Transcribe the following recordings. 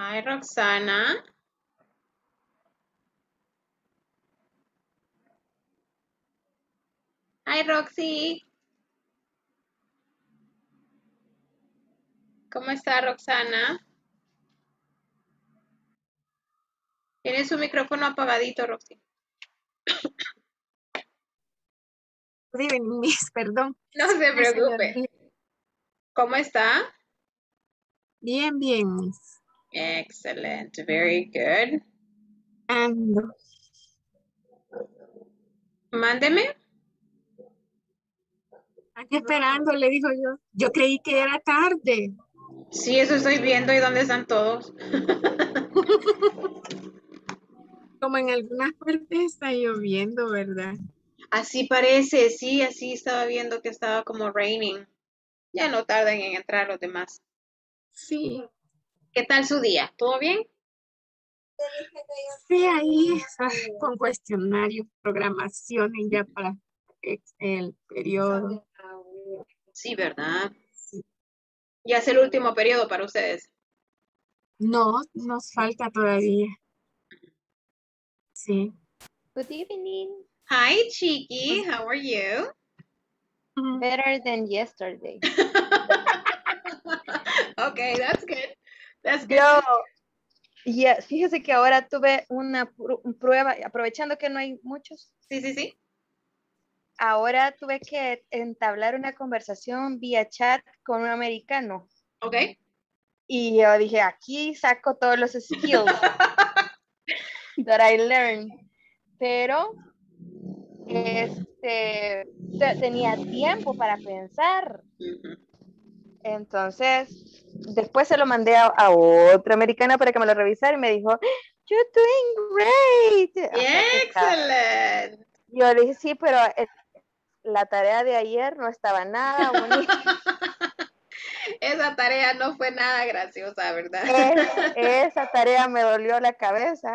Hi, Roxana. Hi, Roxy. ¿Cómo está, Roxana? Tiene su micrófono apagadito, Roxy. Good evening, Miss, perdón. No se Ay, señor. preocupe. ¿Cómo está? Bien, bien, Miss. Excellent. Very good. Ando Mándeme. aquí esperando, le dijo yo. Yo creí que era tarde. Sí, eso estoy viendo. ¿Y dónde están todos? Como en algunas partes está lloviendo, ¿verdad? Así parece, sí, así estaba viendo que estaba como raining. Ya no tardan en entrar los demás. Sí. ¿Qué tal su día? ¿Todo bien? Sí, ahí con cuestionarios, programaciones ya para el periodo. Sí, ¿verdad? Ya es el último periodo para ustedes. No, nos falta todavía. Sí. Good evening. Hi, Chiki. How are you? Better than yesterday. Okay, that's good. That's good. Yo, fíjese que ahora tuve una prueba, aprovechando que no hay muchos, Sí, sí, sí. ahora tuve que entablar una conversación vía chat con un americano. Okay. Y yo dije, aquí saco todos los skills that I learned. Pero tenía tiempo para pensar. Ujú. Entonces, después se lo mandé a otra americana para que me lo revisara y me dijo, you're doing great. O sea que Excellent. yo le dije, sí, pero la tarea de ayer no estaba nada bonita. Esa tarea no fue nada graciosa, ¿verdad? Esa tarea me dolió la cabeza.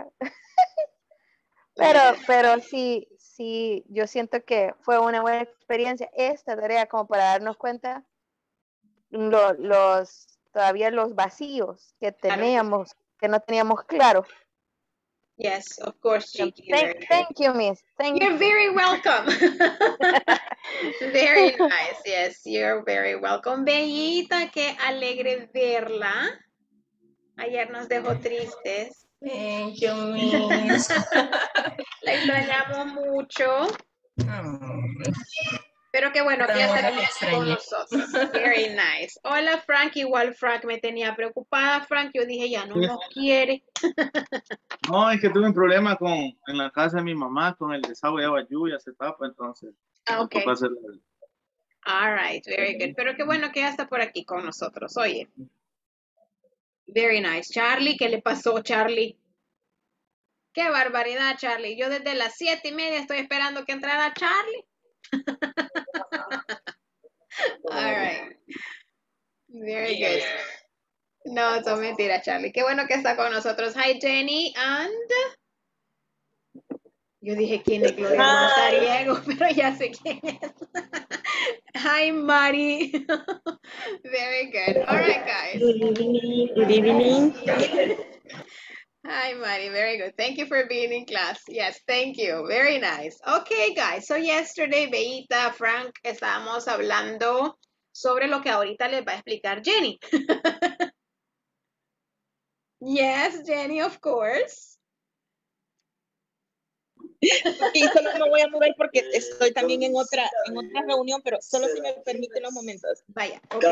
Yes. Pero sí, sí, yo siento que fue una buena experiencia esta tarea como para darnos cuenta todavía los vacíos que Claro que sí. teníamos, que no teníamos claro. Yes, of course, Chiki. Very good. Thank you, Miss. Thank You're you. very welcome. Very nice. Yes, you're very welcome. Bellita, qué alegre verla. Ayer nos dejó tristes. Thank you, Miss. La extrañamos mucho. Pero qué bueno que ya está aquí con nosotros. Very nice. Hola, Frank. Igual Frank me tenía preocupada. Frank, yo dije, ya no nos quiere. No, es que tuve un problema en la casa de mi mamá con el desagüe de agua lluvia, se tapa, entonces me Okay. tocó hacer All right, very good. Pero qué bueno que ya está por aquí con nosotros. Oye. Very nice. Charlie, ¿qué le pasó, Charlie? Qué barbaridad, Charlie. Yo desde las 7:30 estoy esperando que entrara Charlie. All right. Very good. No, son mentiras, Charlie. Qué bueno que está con nosotros. Hi, Jenny. And yo dije quién es Gloria Mazariego, pero ya sé quién es. Hi, Mari. Very good. All right, guys. Good evening. Hi, Mari. Very good. Thank you for being in class. Yes, thank you. Very nice. Okay, guys. So yesterday, Beita, Frank, estábamos hablando sobre lo que ahorita les va a explicar Jenny. Yes, Jenny, of course. Y solo me voy a mover porque estoy también en otra reunión, pero solo si me permiten los momentos. Vaya, okay.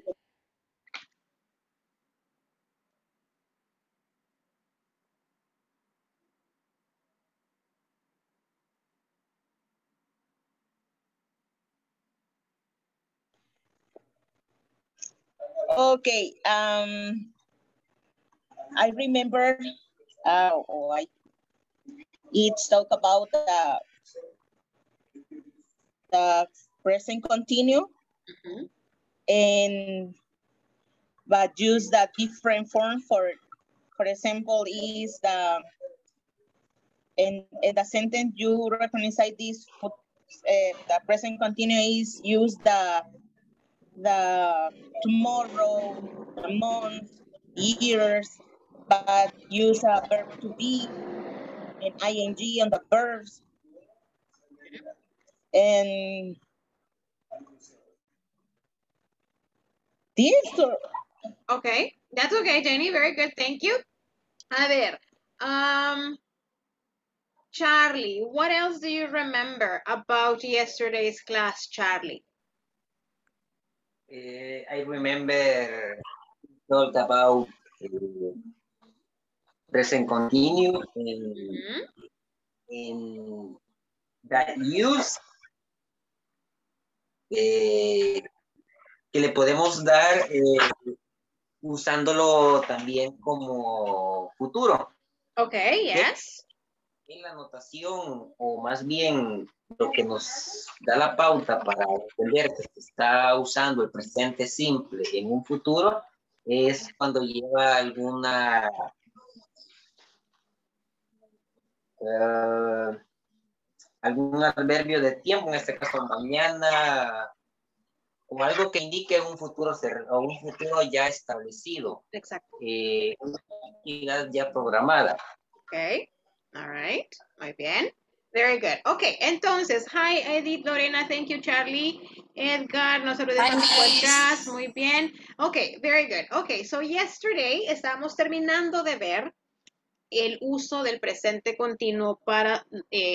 Okay, I remember it's talk about the present continue, and but use the different form for example is in the sentence you recognize this the present continue is use the tomorrow, the month, years, but use a verb to be and ing on the verbs. And this, Okay, that's okay, Jenny. Very good. Thank you. A ver, Charlie, what else do you remember about yesterday's class, Charlie? I remember talked about present continuous in that use que le podemos dar usándolo también como futuro. Okay, yes. En la notación, o más bien lo que nos da la pauta para entender que se está usando el presente simple en un futuro, es cuando lleva alguna algún adverbio de tiempo, en este caso mañana, o algo que indique un futuro o un futuro ya establecido. Exacto. Una actividad ya programada. Okay, all right, muy bien. Very good. Okay, entonces, hi Edith, Lorena, thank you, Charlie. Edgar, nos saludemos por atrás, muy bien. Okay, very good. Okay, so yesterday estábamos terminando de ver el uso del presente continuo para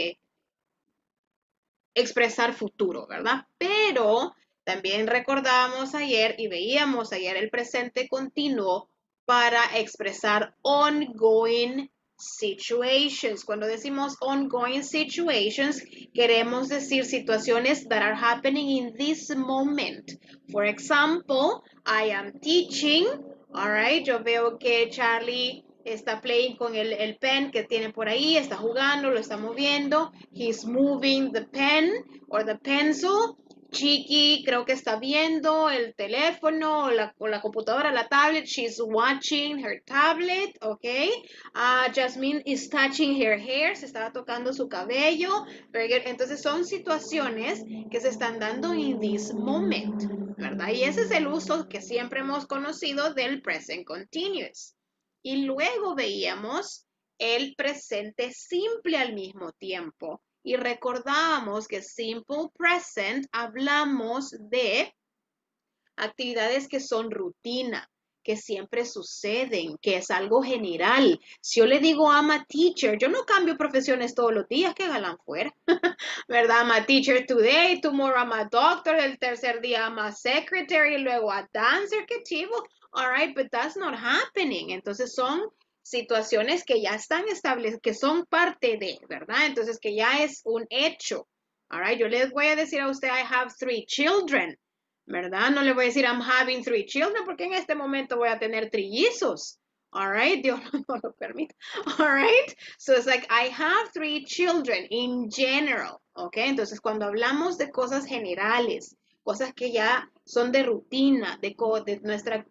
expresar futuro, ¿verdad? Pero también recordábamos ayer y veíamos ayer el presente continuo para expresar ongoing situations. Cuando decimos ongoing situations, queremos decir situaciones that are happening in this moment. For example, I am teaching, all right, yo veo que Charlie está playing con el pen que tiene por ahí, está jugando, lo está moviendo. He's moving the pen or the pencil. Chiqui creo que está viendo el teléfono o la computadora, la tablet. She's watching her tablet, okay. Jasmine is touching her hair, se estaba tocando su cabello. Very good. Entonces son situaciones que se están dando in this moment, ¿verdad? Y ese es el uso que siempre hemos conocido del present continuous. Y luego veíamos el presente simple al mismo tiempo. Y recordábamos que simple present hablamos de actividades que son rutina, que siempre suceden, que es algo general. Si yo le digo I'm a teacher, yo no cambio profesiones todos los días, que galán fuera, ¿verdad? I'm a teacher today, tomorrow I'm a doctor, el tercer día I'm a secretary, luego a dancer, qué chivo. All right, but that's not happening. Entonces son situaciones que ya están establecidas, que son parte de, ¿verdad? Entonces que ya es un hecho. All right, yo les voy a decir a usted, I have 3 children. ¿Verdad? No le voy a decir I'm having 3 children porque en este momento voy a tener trillizos. All right, Dios no lo permite. All right, so it's like I have 3 children in general. Okay, entonces cuando hablamos de cosas generales, cosas que ya son de rutina, de nuestra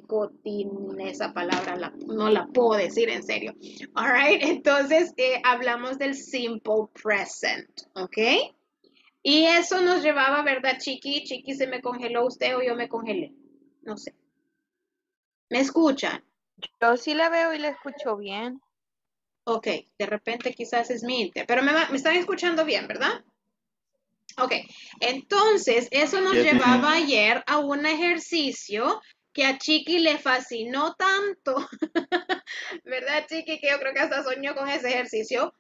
esa palabra no la puedo decir en serio. All right, entonces hablamos del simple present. Okay. Y eso nos llevaba, ¿verdad, Chiqui? Chiqui, ¿se me congeló usted o yo me congelé? No sé. ¿Me escuchan? Yo sí la veo y la escucho bien. Ok, de repente quizás es mi inter, pero me están escuchando bien, ¿verdad? Ok, entonces eso nos llevaba ayer a un ejercicio que a Chiqui le fascinó tanto, ¿verdad, Chiqui? Que yo creo que hasta soñó con ese ejercicio.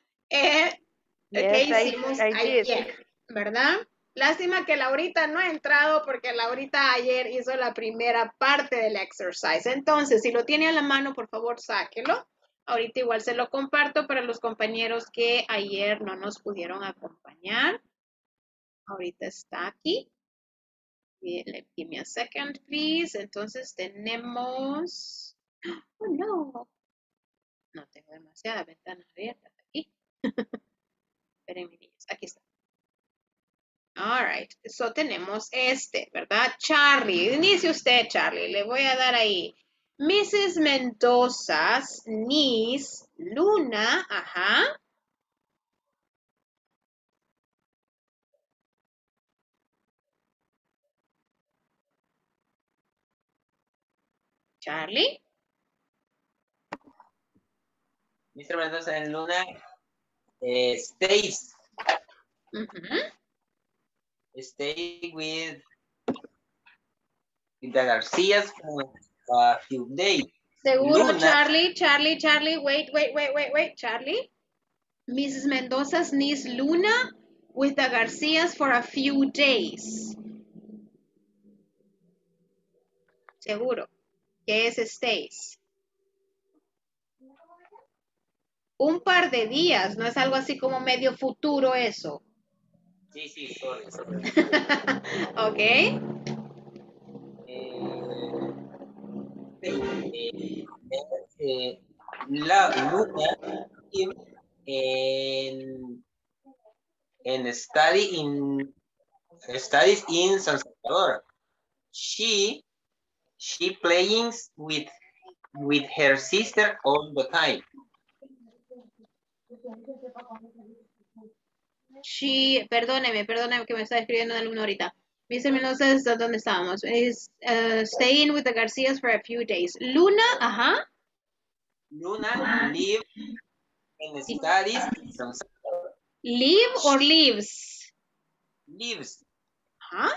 Que hicimos ayer, ¿verdad? Lástima que Laurita no ha entrado porque Laurita ayer hizo la primera parte del exercise. Entonces, si lo tiene a la mano, por favor, sáquelo. Ahorita igual se lo comparto para los compañeros que ayer no nos pudieron acompañar. Ahorita está aquí. Give me a second, please. Entonces tenemos... Oh, no. No tengo demasiadas ventanas abiertas aquí. Espérenme, niños. Aquí está. All right, so tenemos ¿verdad? Charlie, inicie usted, Charlie. Le voy a dar ahí. Mrs. Mendoza's niece, Luna, ajá. Charlie. Mr. Mendoza and Luna stays with the Garcias for a few days. Seguro, Luna. Charlie, wait, Charlie. Mrs. Mendoza's niece Luna with the Garcias for a few days. Seguro. Que es stays. Un par de días, no es algo así como medio futuro eso. Sí, sorry. Ok. La Luna studies in San Salvador. She playing with her sister all the time. Perdóneme que me está escribiendo un alumno ahorita. Mr. Mendoza, ¿dónde estábamos? Is staying with the Garcias for a few days. Luna, ajá. Luna live and studies in San Salvador. Live or lives? Lives. Ajá.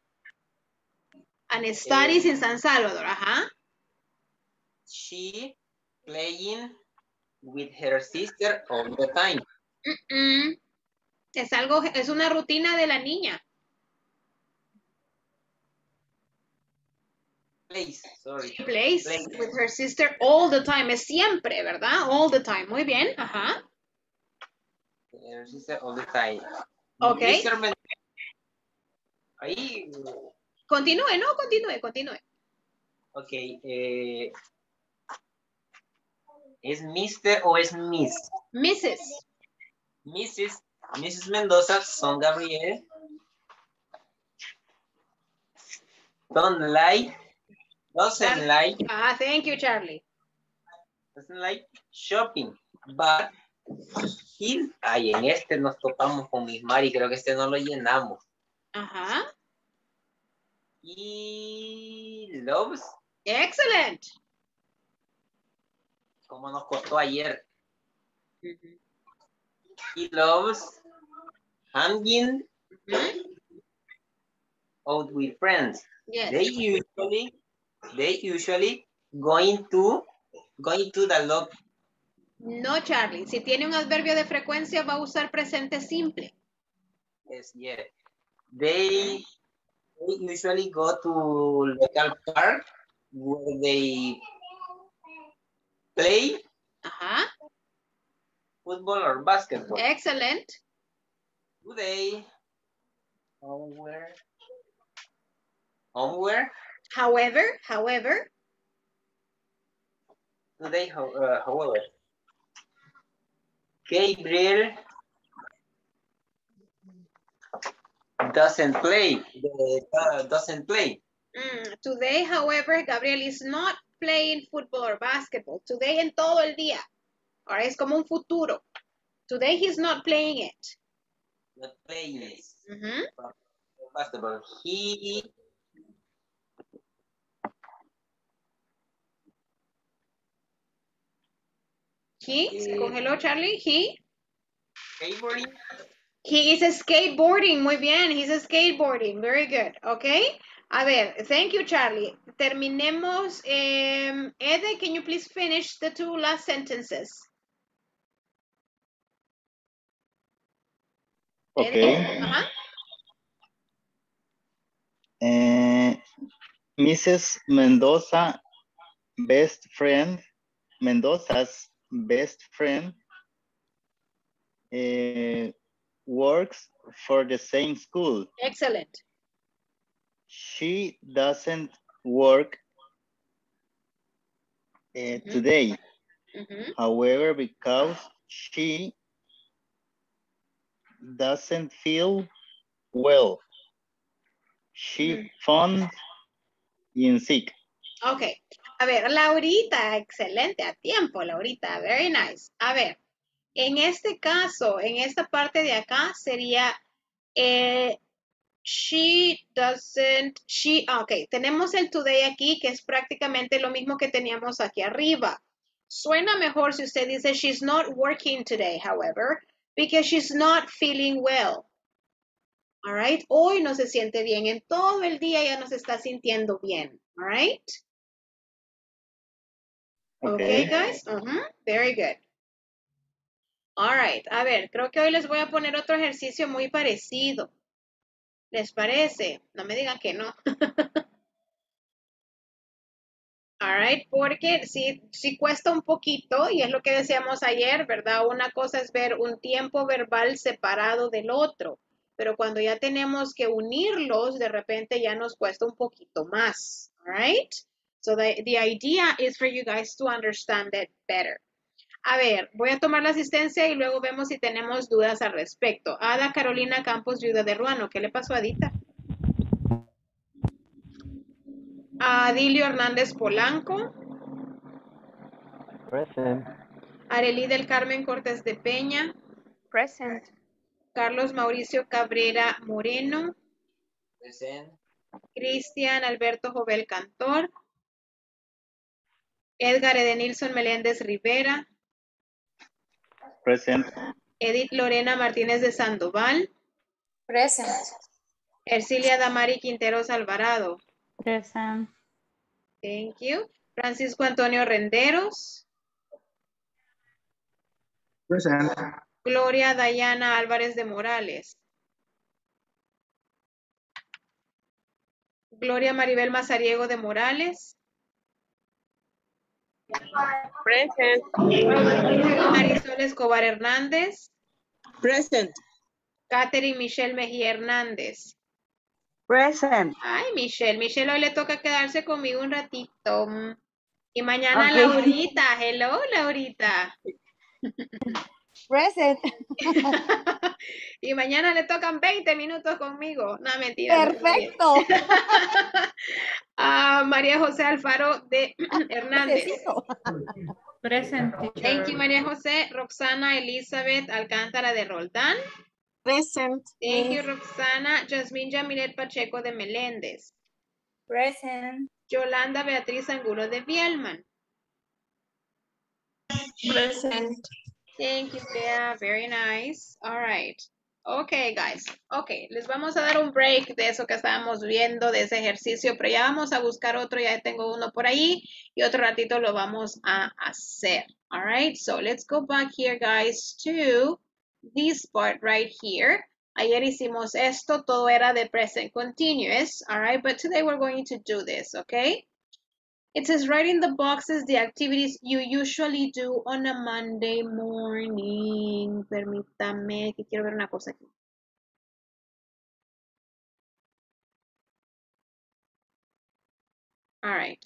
And studies in San Salvador, ajá. She playing with her sister all the time. Es una rutina de la niña. Plays, sorry. She plays with her sister all the time. Es siempre, ¿verdad? All the time. Muy bien, ajá. Her sister all the time. Ok. Mr. Mendoza. Ahí. Continúe. Ok. ¿Es Mr. o es Miss? Mrs. Mendoza, son Gabriel. Doesn't like. Thank you, Charlie. Doesn't like shopping, but en este nos topamos con Miss Mari, creo que este no lo llenamos. Ajá. Y loves. Excellent. Como nos costó ayer. He loves hanging out with friends. Yes. They usually going to the lobby. No, Charlie. Si tiene un adverbio de frecuencia, va a usar presente simple. Yes, yeah. They usually go to local park where they play football or basketball. Excellent. Do they homework? However. Do they however? Gabriel doesn't play. Today, however, Gabriel is not playing football or basketball. Today en todo el día. Ahora es como un futuro. Today he's not playing it. Not playing it. Basketball. He se congeló, Charlie. skateboarding. He is skateboarding. Muy bien. He's skateboarding. Very good. Okay. A ver. Thank you, Charlie. Terminemos. Ede, can you please finish the two last sentences? Okay. Mrs. Mendoza's best friend works for the same school. Excellent. She doesn't work today. However, because she doesn't feel well, she found in sick. Ok. A ver, Laurita, excelente, a tiempo, Laurita, very nice. A ver, en este caso, en esta parte de acá sería ok, tenemos el today aquí, que es prácticamente lo mismo que teníamos aquí arriba. Suena mejor si usted dice she's not working today, however, because she's not feeling well. All right? Hoy no se siente bien. En todo el día ya no se está sintiendo bien. All right? Okay, guys? Very good. All right. A ver, creo que hoy les voy a poner otro ejercicio muy parecido. ¿Les parece? No me digan que no. All right, porque sí cuesta un poquito y es lo que decíamos ayer, ¿verdad? Una cosa es ver un tiempo verbal separado del otro, pero cuando ya tenemos que unirlos, de repente ya nos cuesta un poquito más. All right? So the idea is for you guys to understand it better. A ver, voy a tomar la asistencia y luego vemos si tenemos dudas al respecto. Ada Carolina Campos, viuda de Ruano. ¿Qué le pasó a Adita? Adilio Hernández Polanco. Present. Arely del Carmen Cortés de Peña. Present. Carlos Mauricio Cabrera Moreno. Present. Cristian Alberto Jovel Cantor. Edgar Edenilson Meléndez Rivera. Present. Edith Lorena Martínez de Sandoval. Present. Ercilia Damari Quinteros Alvarado. Present. Thank you. Francisco Antonio Renderos. Present. Gloria Dayana Álvarez de Morales. Gloria Maribel Mazariego de Morales. Present. Marisol Escobar Hernández. Present. Catherine Michelle Mejía Hernández. Present. Ay, Michelle. Michelle hoy le toca quedarse conmigo un ratito. Y mañana Ok. Laurita. Hello, Laurita. Present. Y mañana le tocan 20 minutos conmigo. No, mentira. Perfecto. María José Alfaro de Hernández. Present. Thank you, María José. Roxana Elizabeth Alcántara de Roldán. Present. Thank you, Roxana. Jasmine Yamilet Pacheco de Meléndez. Present. Yolanda Beatriz Angulo de Bielman. Present. Thank you, Bea. Very nice. All right. Okay, guys. Okay, les vamos a dar un break de eso que estábamos viendo, de ese ejercicio, pero ya vamos a buscar otro. Ya tengo uno por ahí y otro ratito lo vamos a hacer. All right, so let's go back here, guys, to this part right here. Ayer hicimos esto, todo era de present continuous. All right, but today we're going to do this, okay? It says, write in the boxes the activities you usually do on a Monday morning. Permítame, que quiero ver una cosa aquí. All right.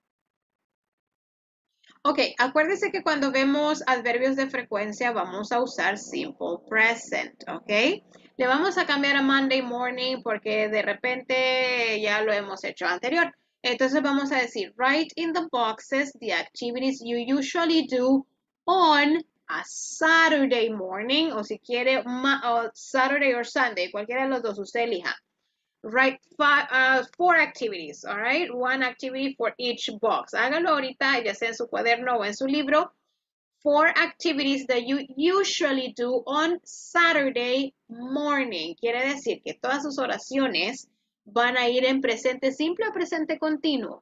Ok, acuérdense que cuando vemos adverbios de frecuencia vamos a usar simple present, ok? Le vamos a cambiar a Monday morning porque de repente ya lo hemos hecho anterior. Entonces vamos a decir, write in the boxes the activities you usually do on a Saturday morning, o si quiere Saturday or Sunday, cualquiera de los dos, usted elija. Write 4 activities, all right? 1 activity for each box. Hágalo ahorita, ya sea en su cuaderno o en su libro. 4 activities that you usually do on Saturday morning. Quiere decir que todas sus oraciones van a ir en presente simple o presente continuo.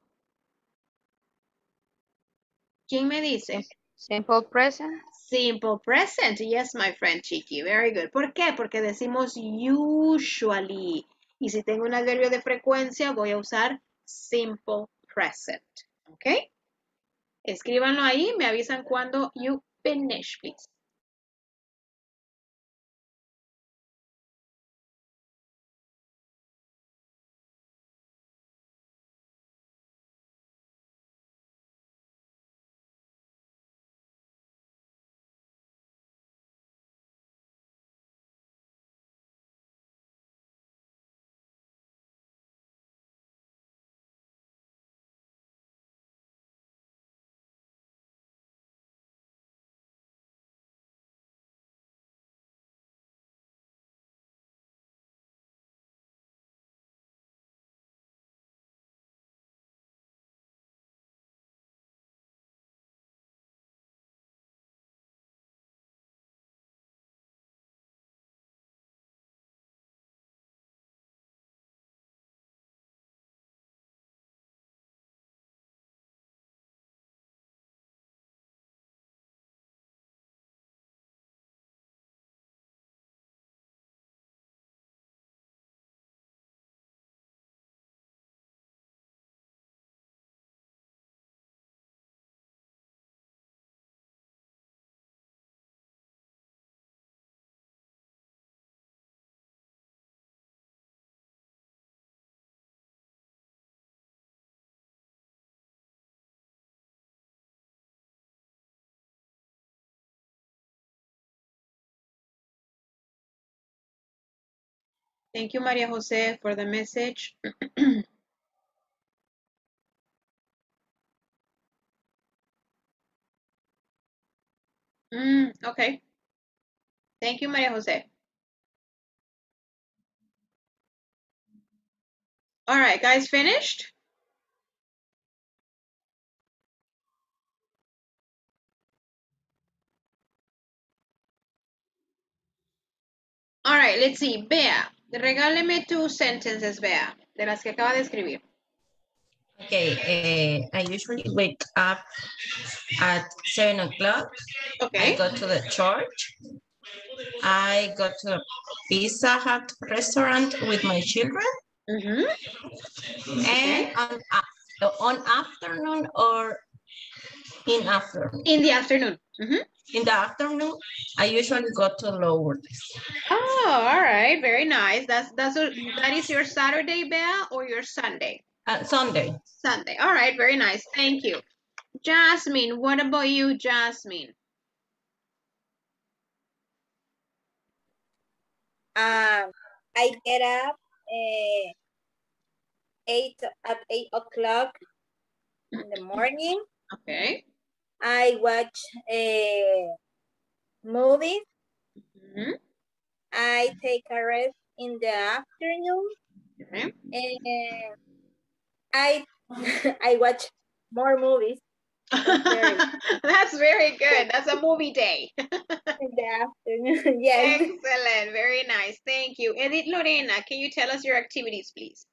¿Quién me dice? Simple present. Simple present. Yes, my friend Chiqui. Very good. ¿Por qué? Porque decimos usually. Y si tengo un adverbio de frecuencia, voy a usar simple present. ¿Ok? Escríbanlo ahí. Me avisan cuando you finish, please. Thank you, Maria Jose, for the message. Okay. Thank you, Maria Jose. All right, guys, finished? All right, let's see. Bea, regáleme tus sentences, Bea, de las que acaba de escribir. Okay, I usually wake up at 7 o'clock. Okay. I go to the church. I go to a Pizza Hut restaurant with my children. And on afternoon or in afternoon? In the afternoon. In the afternoon, I usually go to Lourdes. Oh, all right, very nice. That is your Saturday, Bea, or your Sunday? Sunday. Sunday. All right, very nice. Thank you. Jasmine, what about you, Jasmine? I get up at 8 o'clock in the morning. Okay. I watch movies. I take a rest in the afternoon. Okay. And I watch more movies. That's very good. That's a movie day. In the afternoon, yes. Excellent. Very nice. Thank you. Edith Lorena, can you tell us your activities, please?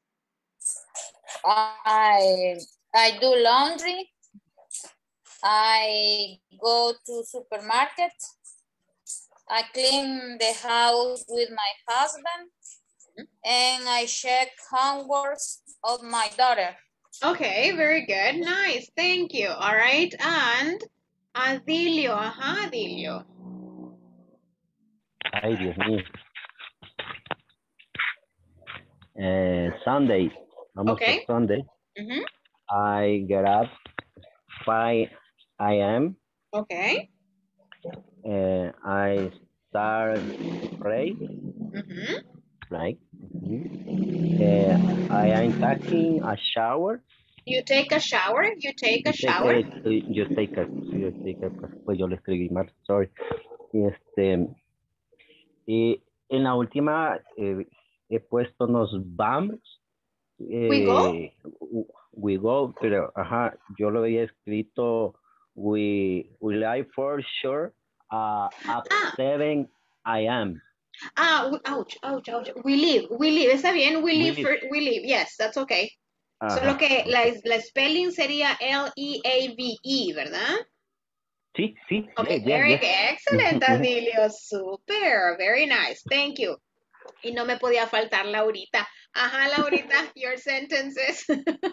I do laundry. I go to supermarket. I clean the house with my husband. And I check homeworks of my daughter. Okay, very good. Nice. Thank you. All right. And Adilio. Adilio. Ay, Dios mío. Sunday. Vamos okay. for Sunday. I get up 5 a.m. Okay. I start pray. Right. I am taking a shower. You take a shower? You take a shower? You take a, pues yo lo escribí mal, sorry. Y en la última he puesto nos vamos. We go? We go, pero ajá, yo lo había escrito we live for sure at 7 a.m. Ouch. We live. Está bien. We live. Yes, that's okay. Ajá, Solo que okay. la spelling sería L-E-A-V-E, ¿verdad? Sí. Okay, yes, very yes. good. Excellent, Adilio. Super. Very nice. Thank you. Y no me podía faltar Laurita. Ajá, Laurita, your sentences.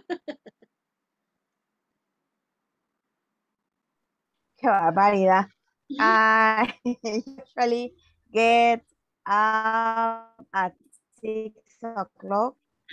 Qué barbaridad. I usually get up at 6 o'clock.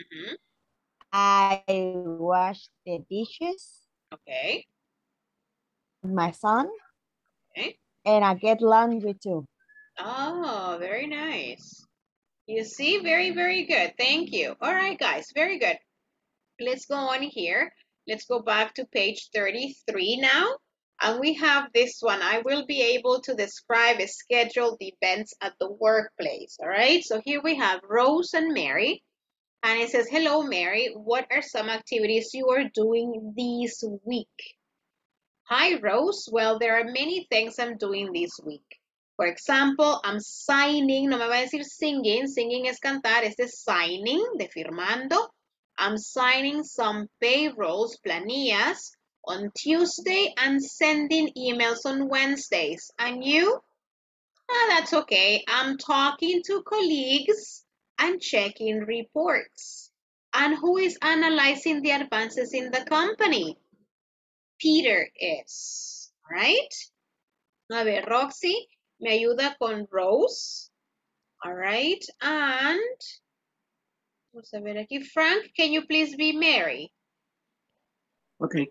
I wash the dishes. Okay. My son. Okay. And I get laundry too. Oh, very nice. You see, very, very good. Thank you. All right, guys, very good. Let's go on here. Let's go back to page 33 now. And we have this one. I will be able to describe scheduled events at the workplace. All right. So here we have Rose and Mary. And it says, hello, Mary. What are some activities you are doing this week? Hi, Rose. Well, there are many things I'm doing this week. For example, I'm signing. No me va a decir singing. Singing es cantar. Este es signing, de firmando. I'm signing some payrolls, planillas, on Tuesday and sending emails on Wednesdays. And you? That's okay. I'm talking to colleagues and checking reports. And who is analyzing the advances in the company? Peter is. All right? A ver, Roxy, me ayuda con Rose. All right. And vamos a ver aquí. Frank, can you please be Mary? Okay.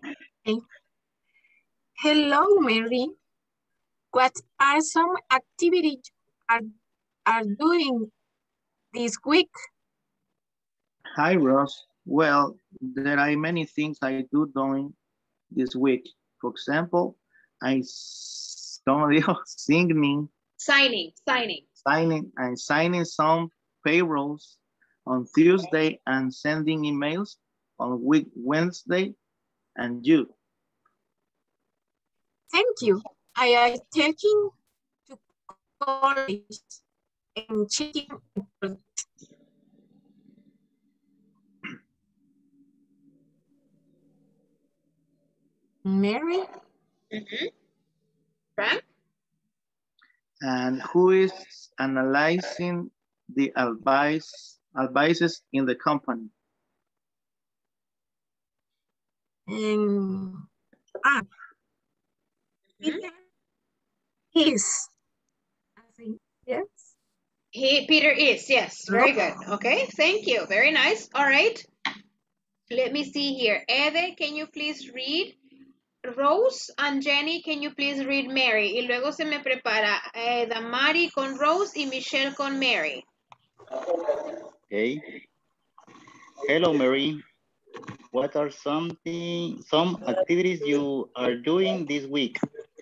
Hello, Mary. What are some activities are doing this week? Hi, Ross. Well, there are many things I do doing this week. For example, signing some payrolls on Tuesday and sending emails on Wednesday. And you? Thank you. I am taking to college and checking. Mary? Frank? And who is analyzing the advices in the company? Peter is. Yes. Peter is, yes. Very good. Okay, thank you. Very nice. All right. Let me see here. Ede, can you please read Rose? And Jenny, can you please read Mary? Y luego se me prepara Damari con Rose y Michelle con Mary. Okay. Hello, Mary. What are some activities you are doing this week?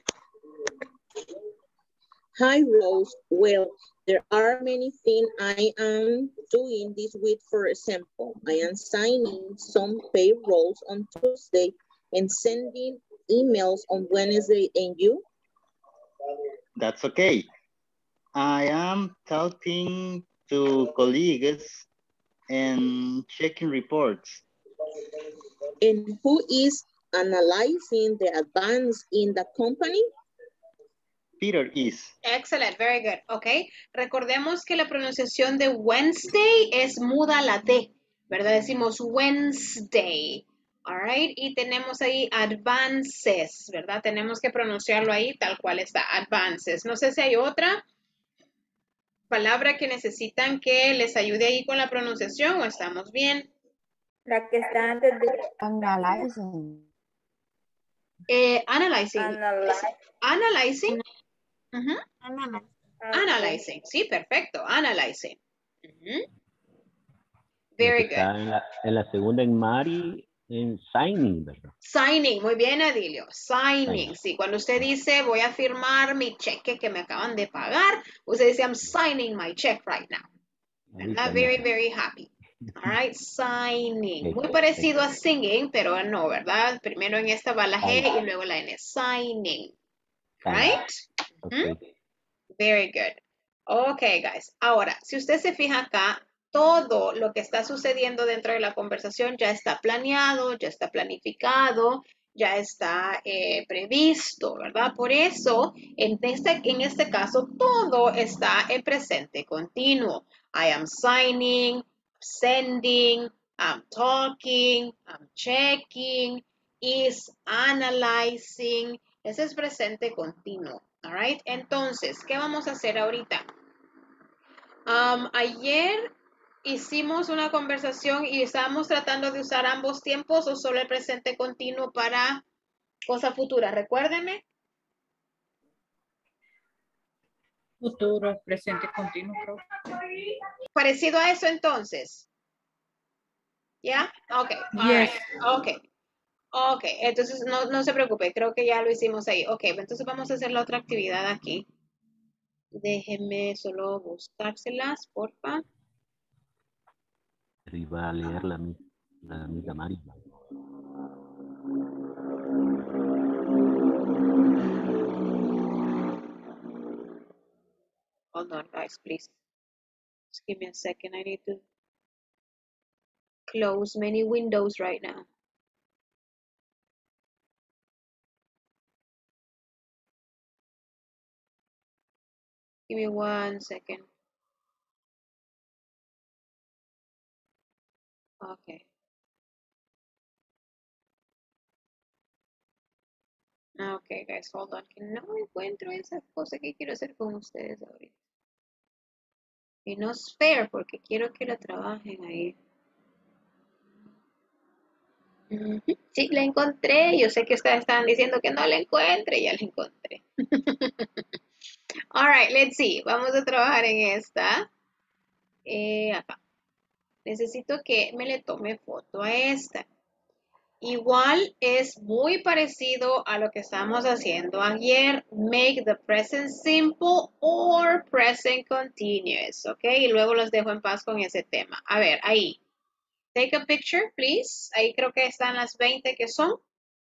Hi, Rose. Well, there are many things I am doing this week. For example, I am signing some payrolls on Tuesday and sending emails on Wednesday. And you? That's okay. I am talking to colleagues and checking reports. And who is analyzing the advance in the company? Peter is. Excellent, very good. Ok, recordemos que la pronunciación de Wednesday es muda la D, ¿verdad? Decimos Wednesday. All right, y tenemos ahí advances, ¿verdad? Tenemos que pronunciarlo ahí tal cual está, advances. No sé si hay otra palabra que necesitan que les ayude ahí con la pronunciación o estamos bien. La que está antes de Analyzing. Analyzing. Analyzing. Analyzing. Sí, perfecto. Analyzing. Very good. Está en la segunda en Mari, en signing, ¿verdad? Signing, muy bien, Adilio. Signing, sí. Cuando usted dice, voy a firmar mi cheque que me acaban de pagar, usted dice, I'm signing my check right now. ¿Verdad? Very, very happy. All right, signing. Muy parecido a singing, pero no, ¿verdad? Primero en esta va la G y luego la N. Signing. Right? Okay. Very good. Okay, guys. Ahora, si usted se fija acá, todo lo que está sucediendo dentro de la conversación ya está planeado, ya está planificado, ya está previsto, ¿verdad? Por eso, en este caso, todo está en presente continuo. I am signing, sending, I'm talking, I'm checking, is analyzing. Ese es presente continuo. All right. Entonces, ¿qué vamos a hacer ahorita? Ayer hicimos una conversación y estábamos tratando de usar ambos tiempos o solo el presente continuo para cosa futura. Recuérdenme. Futuro, presente continuo, creo. Parecido a eso entonces. ¿Ya? Ok. Yes. Ok. Ok, entonces no se preocupe, creo que ya lo hicimos ahí. Ok, entonces vamos a hacer la otra actividad aquí. Déjenme solo buscárselas, porfa. Iba a leer la amiga Mari. Hold on, guys, please. Just give me a second. I need to close many windows right now. Give me 1 second. Okay. Okay, guys, hold on. Que no encuentro esa cosa que quiero hacer con ustedes ahorita. Y no es fair porque quiero que la trabajen ahí. Sí, la encontré. Yo sé que ustedes estaban diciendo que no la encuentre. Ya la encontré. All right, let's see. Vamos a trabajar en esta. Acá. necesito que me le tome foto a esta. Igual es muy parecido a lo que estamos haciendo ayer. Make the present simple or present continuous. ¿Ok? Y luego los dejo en paz con ese tema. A ver, ahí. Take a picture, please. Ahí creo que están las 20 que son.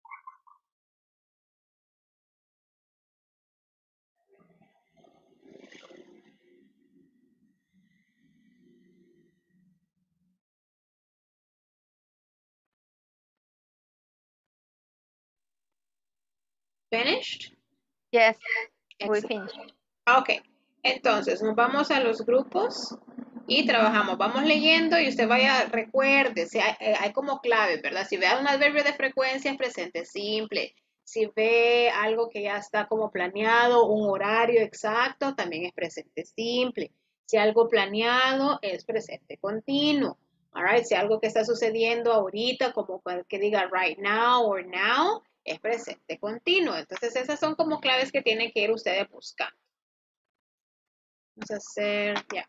Finished? Yes, we Excellent. finished. Ok, entonces nos vamos a los grupos y trabajamos. Vamos leyendo y usted vaya, recuérdese, hay como claves, ¿verdad? Si ve un adverbio de frecuencia es presente simple. Si ve algo que ya está como planeado, un horario exacto, también es presente simple. Si algo planeado es presente continuo. All right, si algo que está sucediendo ahorita, como que diga right now or now, es presente continuo. Entonces esas son como claves que tienen que ir ustedes buscando. Vamos a hacer, ya.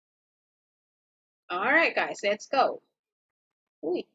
All right, guys, let's go. Uy.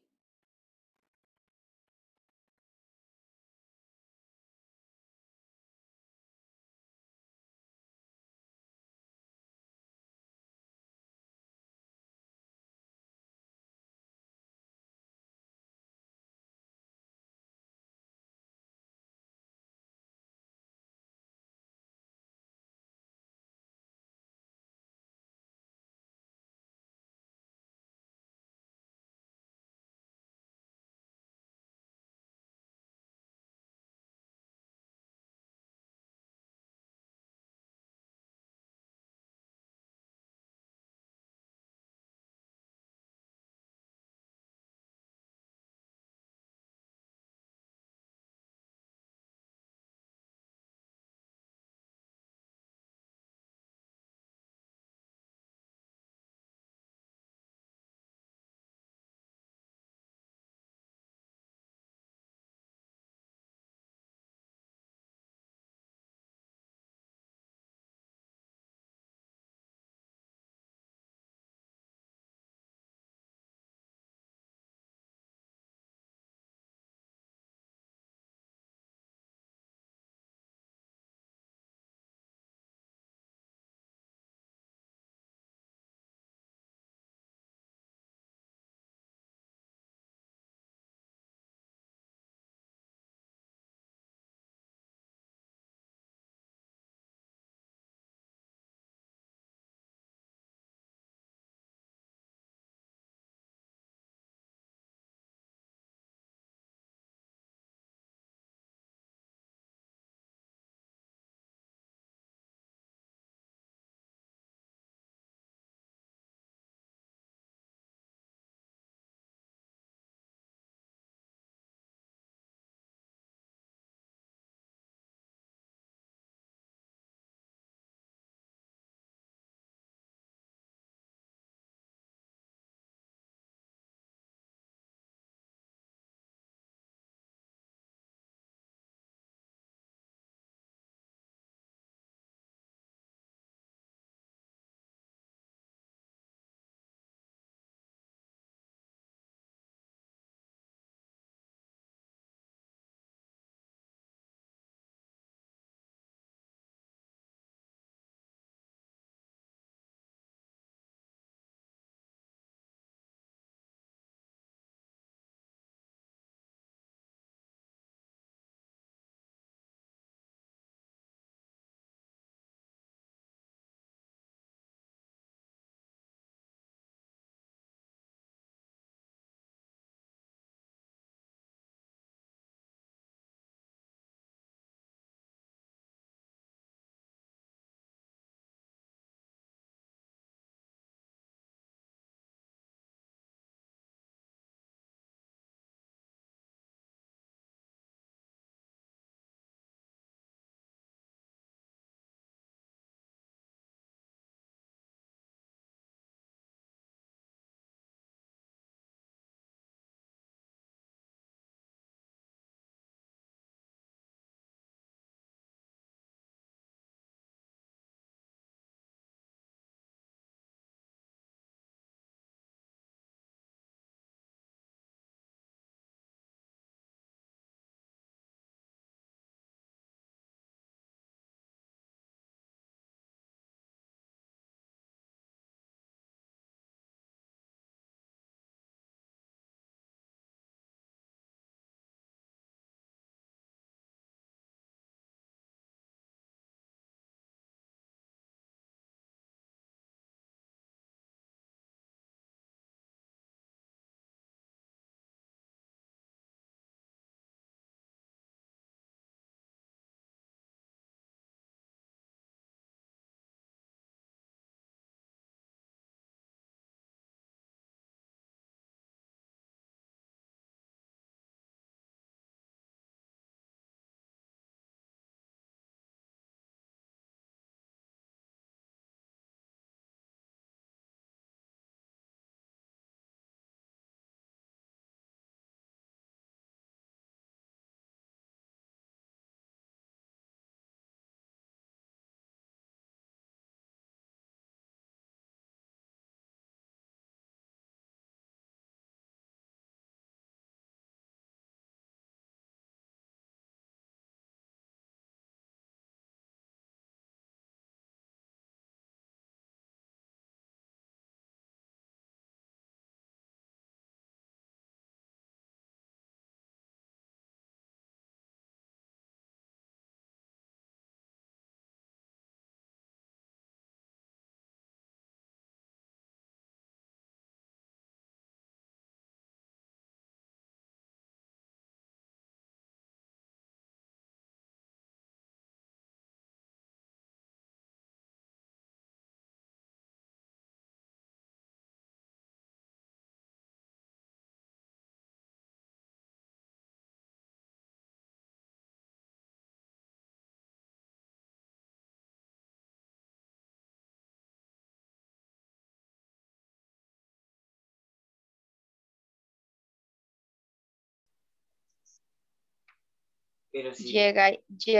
Pero sí. Llega.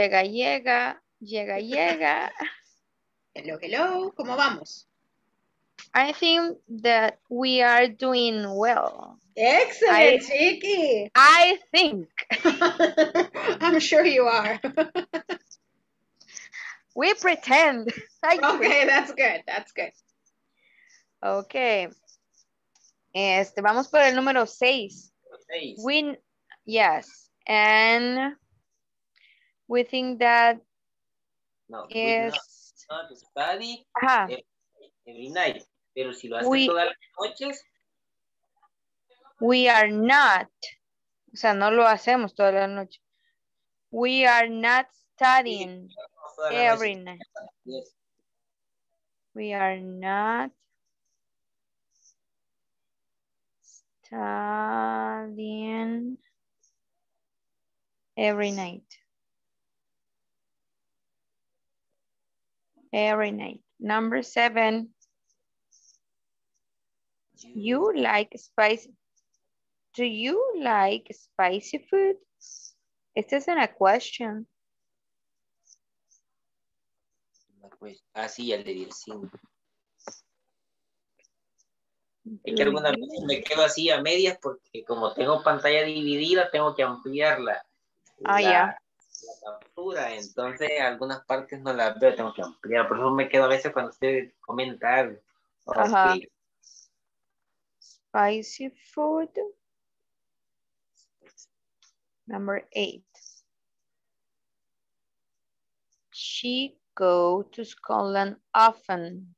Hello, hello. ¿Cómo vamos? I think that we are doing well. Excellent, Chiqui. I think. I'm sure you are. We pretend. Okay, that's good. That's good. Okay. Vamos por el número 6. Yes. And we think that No, is... not study every night. Pero si lo hace todas las noches. We are not. O sea, no lo hacemos toda la noche. We are not studying every night. Yes. We are not studying every night. Every night. Number 7. You like spicy. Do you like spicy food? Esta es una question. Sí, el de 10. Es que algunas veces me quedo así a medias porque como tengo pantalla dividida, tengo que ampliar la captura. Entonces, algunas partes no las veo, tengo que ampliar. Por eso me quedo a veces cuando estoy comentando. Okay. Spicy food. Number 8. She go to Scotland often.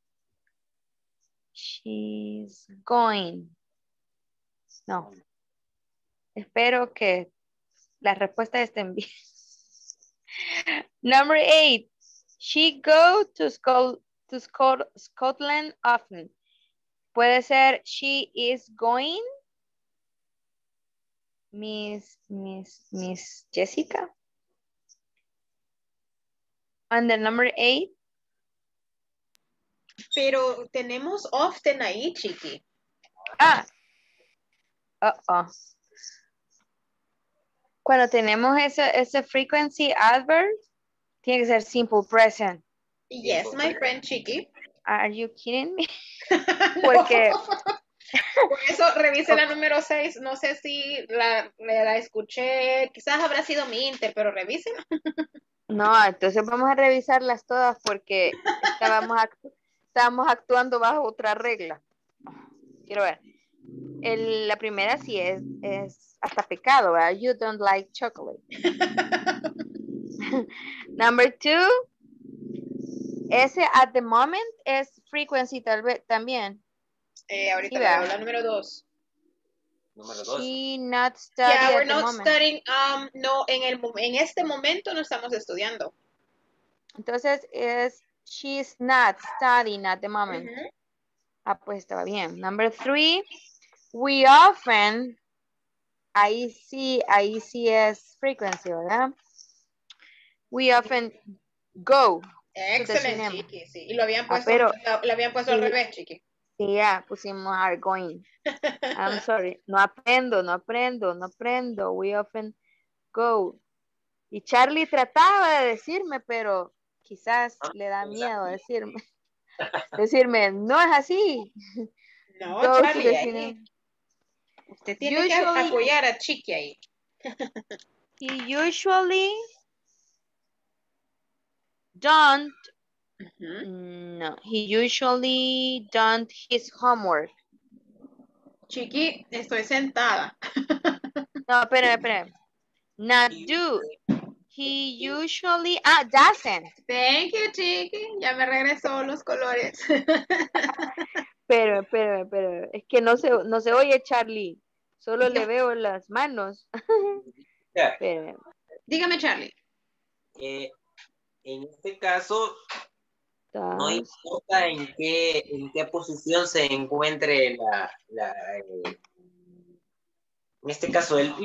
She's going. No. Espero que las respuestas estén bien. Number 8. She go to Scotland often. Puede ser she is going. Miss Jessica. And the number 8. Pero tenemos often ahí, Chiqui. Cuando tenemos ese frequency adverb, tiene que ser simple present. Yes, my friend Chiqui. Are you kidding me? Porque... Por eso revise la número 6. No sé si la escuché. Quizás habrá sido mi Inter, pero revísela. No, entonces vamos a revisarlas todas porque estábamos actuando bajo otra regla. Quiero ver. La primera sí es hasta pecado, ¿verdad? You don't like chocolate. Number 2. Ese at the moment es frequency tal vez también. Ahorita le hago la número 2. Número 2. She not studying Yeah, we're at the not moment. studying. No, en este momento no estamos estudiando. Entonces es she's not studying at the moment. Pues estaba bien. Number 3. We often. Ahí sí es frequency, ¿verdad? We often go. Excelente, Chiqui, sí. Y lo habían puesto, sí, al revés, Chiqui. Sí, ya, pusimos are going. I'm sorry. No aprendo. We often go. Y Charlie trataba de decirme, pero quizás le da miedo decirme, no es así. No, Charlie, usted tiene que apoyar a Chiqui ahí. He usually don't. No, he usually don't his homework. Chiqui, estoy sentada. No, espera. Not do. He usually doesn't. Thank you, Chiqui. Ya me regresó los colores. Pero, es que no se oye, Charlie. Solo le veo las manos. Dígame, Charlie. En este caso, no importa en qué posición se encuentre en este caso el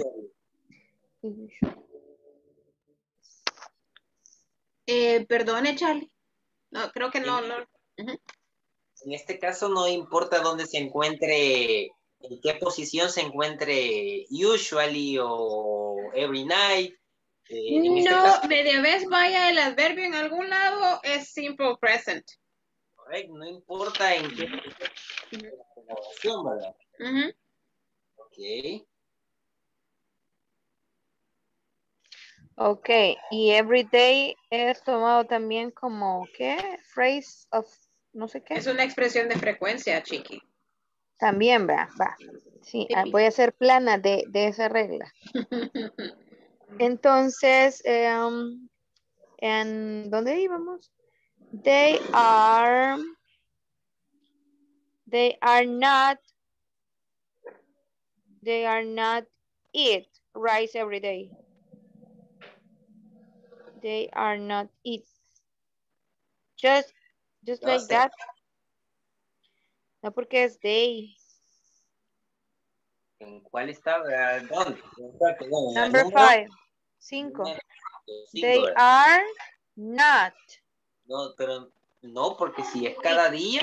Perdone, Charlie. No, creo que no. En este caso no importa dónde se encuentre, en qué posición se encuentre usually o every night. En este No, caso, media vez vaya el adverbio en algún lado, es simple present. correcto, no importa en qué oración, ¿verdad? Ujú. Ok. Ok, y everyday es tomado también como, ¿qué? Phrase of, no sé qué. Es una expresión de frecuencia, chiqui. También, va. Sí, Yipi. voy a ser plana de esa regla. Entonces, ¿en dónde íbamos? They are not eat rice every day. They are not eat. Just like that. No, porque es they. ¿En cuál está? ¿Dónde? Number 5. 5. They are not. No, pero no, porque si es cada día.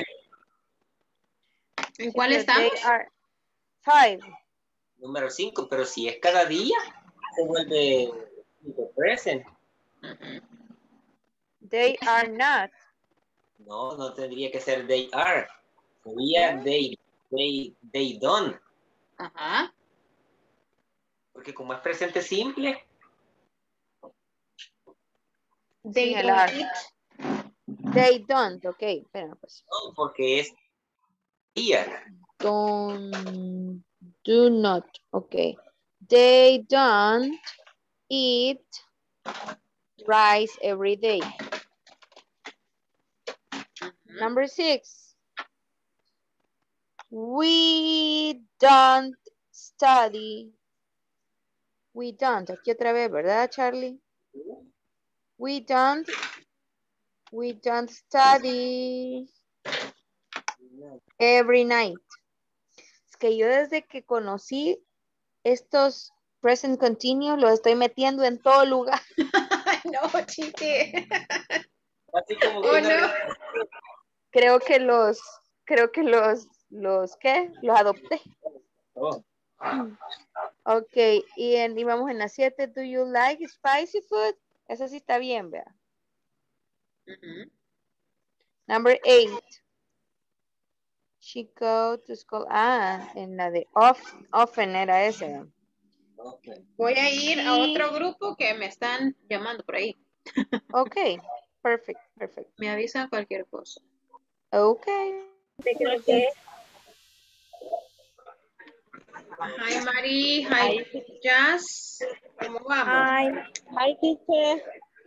¿En cuál estamos? They are 5. Número 5, pero si es cada día, se vuelve present. They are not. No, no tendría que ser they are. Sería they don't. Ajá. Porque como es presente simple. They don't eat. They don't, ok. Espera, pues. No, porque es día. Do not, ok. They don't eat rice every day. Number 6. We don't study. We don't. Aquí otra vez, ¿verdad, Charlie? We don't study every night. Es que yo desde que conocí estos present continuous los estoy metiendo en todo lugar. No, chiqui. Así como que Oh, no. Creo que los ¿qué? Los adopté. Oh. Ok, y vamos en la 7. Do you like spicy food? Esa sí está bien, vea. Number 8. She go to school. Ah, en la de often era ese. Okay. Voy a ir a otro grupo que me están llamando por ahí. Ok, perfect. Me avisan cualquier cosa. Ok. Creo que Hi, Mari. Hi, Jazz. ¿Cómo vamos? Hi, teacher.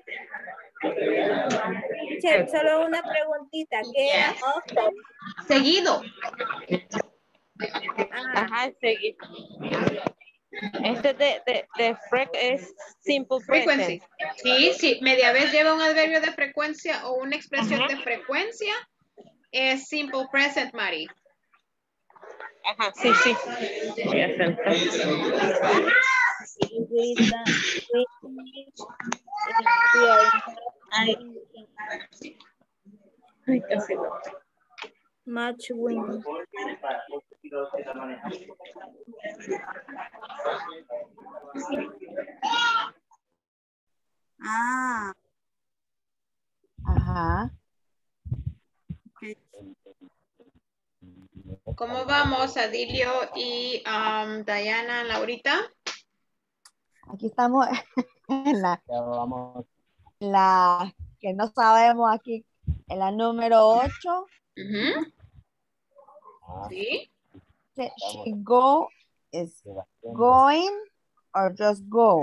Teacher, solo una preguntita. ¿Qué era often? Seguido. Ajá, seguido. Este es simple Frequency. present. Sí, media vez lleva un adverbio de frecuencia o una expresión de frecuencia. Es simple present, Mari. Ajá, sí. Voy a sentar. Ay, casi no. Much wind. Ah. Ajá. ¿Cómo vamos, Adilio y Diana, Laurita? Aquí estamos en la que no sabemos aquí, en la número 8. Sí. She go is going or just go.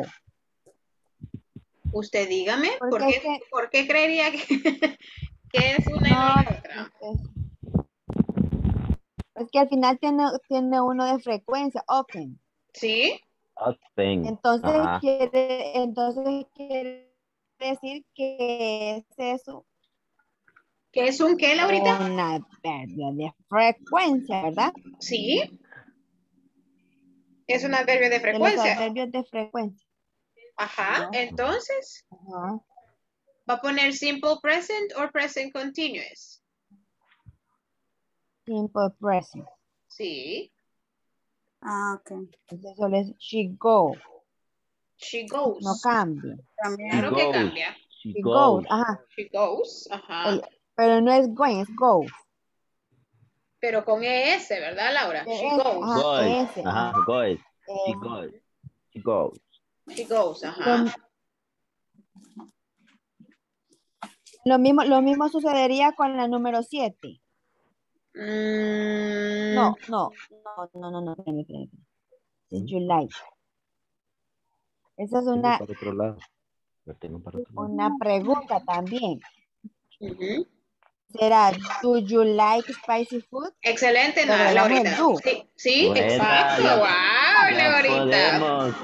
Usted dígame, Porque ¿por qué creería que es una y no la otra? Es que al final tiene uno de frecuencia, often. Sí. Often. Entonces Ajá. quiere decir que es eso. ¿Qué es un qué, Laurita? Un adverbio de frecuencia, ¿verdad? Sí. Es un adverbio de De frecuencia. los adverbios de frecuencia. Ajá, entonces. Ajá. ¿Va a poner simple present o present continuous? Simple present. Sí. Ok. Entonces solo es she go. She goes. No cambia. Claro que cambia. She goes. Ajá. She goes. Ajá. Pero no es going, es go. Pero con ES, ¿verdad, Laura? She Ajá, goes. Goes. Ajá, goes. She goes. She goes. She goes, ajá. Lo mismo sucedería con la número 7. No. Espérame. You like. Esa es Para otro lado. Lo tengo para otro lado. una pregunta también. ¿Será do you like spicy food? Excelente, Pero Laurita. Sí, Buena, exacto. Wow, Laurita. Podemos.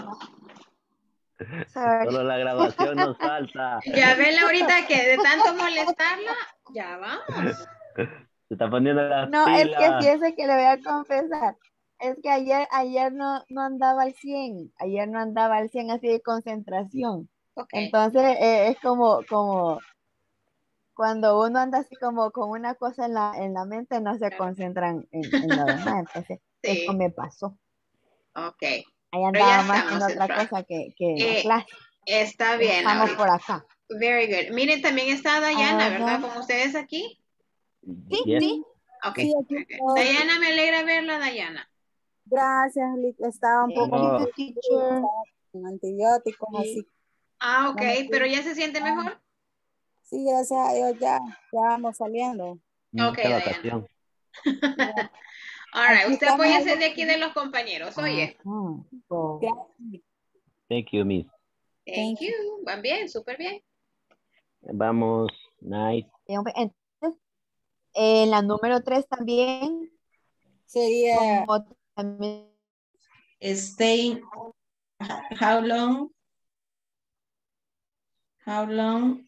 Solo la grabación nos falta. Ya ven, Laurita, que de tanto molestarla, ya vamos. Se está poniendo las No, pilas. es que fíjese que le voy a confesar. Es que ayer no andaba al 100. Ayer no andaba al 100 así de concentración. Okay. Entonces es como cuando uno anda así como con una cosa en la mente, no se concentran en lo demás. Entonces, eso me pasó. Ok. Ahí andaba más en otra cosa que la clase. Está bien. Estamos por acá. Very good. Miren, también está Dayana, ¿verdad? Con ustedes aquí. Sí. Ok. Sí, aquí estoy. Dayana, me alegra verla, Dayana. Gracias, estaba un poco con antibióticos, así. Ah, ok, pero ya se siente mejor. Sí, gracias a Dios ya vamos saliendo. Ok, Dayana. All right, usted apóyese de aquí de los compañeros, oye. Thank you, Miss. Thank you. Van bien, súper bien. Vamos, nice. Entonces, en la número 3 también sería stay. How long? How long?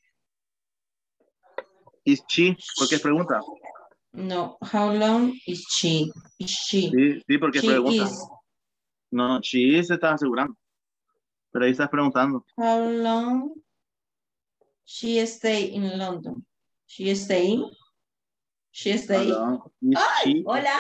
Is she? ¿Por qué pregunta? No, how long is she? Is she? Sí, porque she pregunta. Is. No, she se está asegurando. Pero ahí estás preguntando. How long she stay in London? She stay? She stay? ¡Ay! Hola.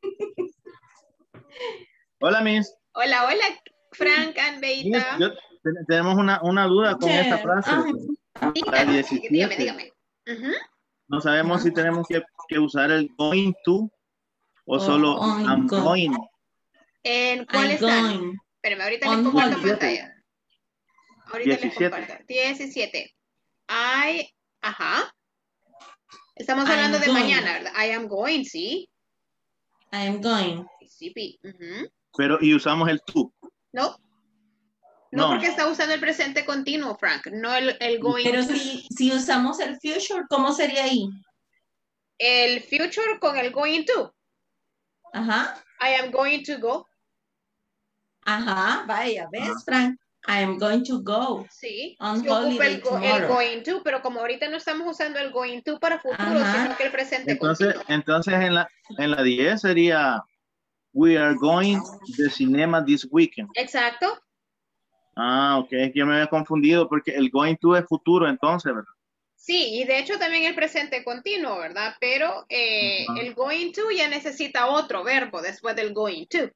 Hola, Miss. Hola, Frank and Beita. Tenemos una duda con esta frase. La 17. Dígame. No sabemos si tenemos que usar el going to o solo I'm going. ¿En cuál están? Espérame, ahorita les comparto pantalla. Ahorita 17. Les comparto. 17. Ajá. Estamos hablando de mañana, ¿verdad? I am going, ¿sí? I am going. Sí, Pero, ¿y usamos el to? No, porque está usando el presente continuo, Frank, no el going Pero to. si usamos el future, ¿cómo sería ahí? El future con el going to. Ajá. I am going to go. Ajá, vaya, ¿ves, Frank? I am going to go. Sí, on se holiday ocupa el going to, pero como ahorita no estamos usando el going to para futuro, sino que el presente continuo. Entonces en la 10 sería we are going to the cinema this weekend. Exacto. Ah, ok, es que yo me había confundido porque el going to es futuro entonces, ¿verdad? Sí, y de hecho también el presente continuo, ¿verdad? Pero el going to ya necesita otro verbo después del going to.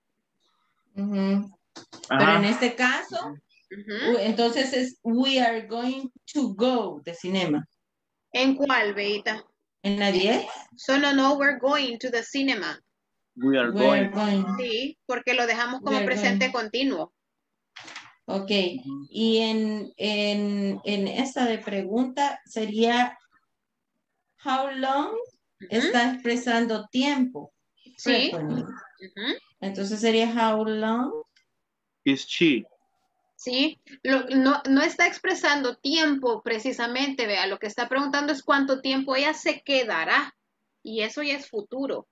Pero en este caso, entonces es we are going to go de cinema. ¿En cuál, Beita? ¿En la 10? No, we're going to the cinema. We are going. Sí, porque lo dejamos como presente continuo. Ok, y en esta de pregunta sería how long está expresando tiempo. Sí. Entonces sería how long is she. Sí, no está expresando tiempo precisamente, vea, lo que está preguntando es cuánto tiempo ella se quedará y eso ya es futuro.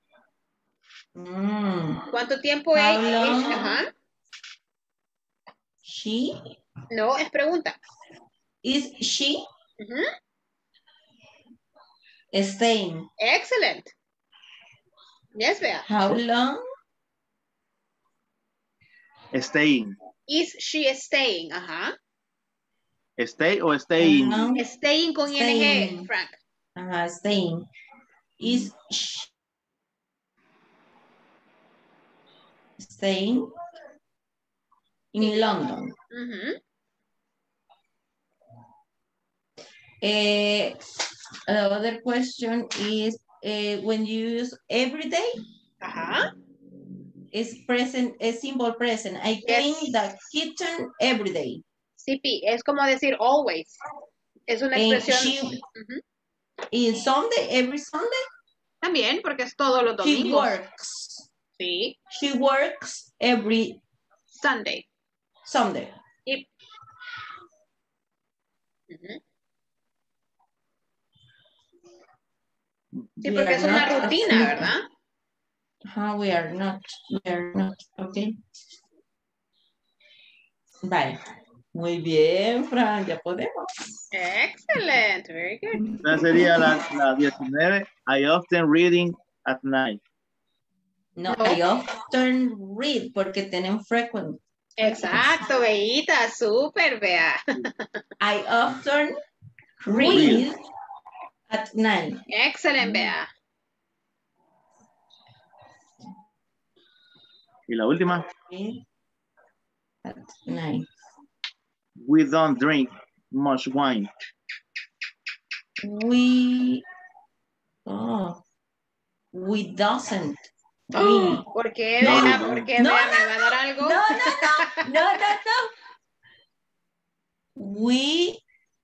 ¿Cuánto tiempo ella? She? No, es pregunta. Is she staying? Excellent. Yes, Bea. How long? Staying. Is she staying? Ajá. Stay o staying. Staying con ing, Frank. Ajá, staying. Is she staying in London? The other question is when you use every day, it's present, es simple present. I clean the kitchen every day. Sí, es como decir always. Es una expresión. In Sunday, every Sunday. También, porque es todos los domingos. She works. Sí. She works every Sunday. Sunday. Yep. Sí, porque es una rutina, ¿verdad? We are not, okay. Vale. Muy bien, Fran, ya podemos. Excellent, very good. Esa sería la 19. I often reading at night. No, I often read porque tienen frequent. Exacto, Beita, súper, Bea. I often read at night. Excellent, Bea. Y la última. At night. We don't drink much wine. We doesn't. ¿Por qué, Bea? ¿Por qué, Bea? ¿Me va a dar algo? No. We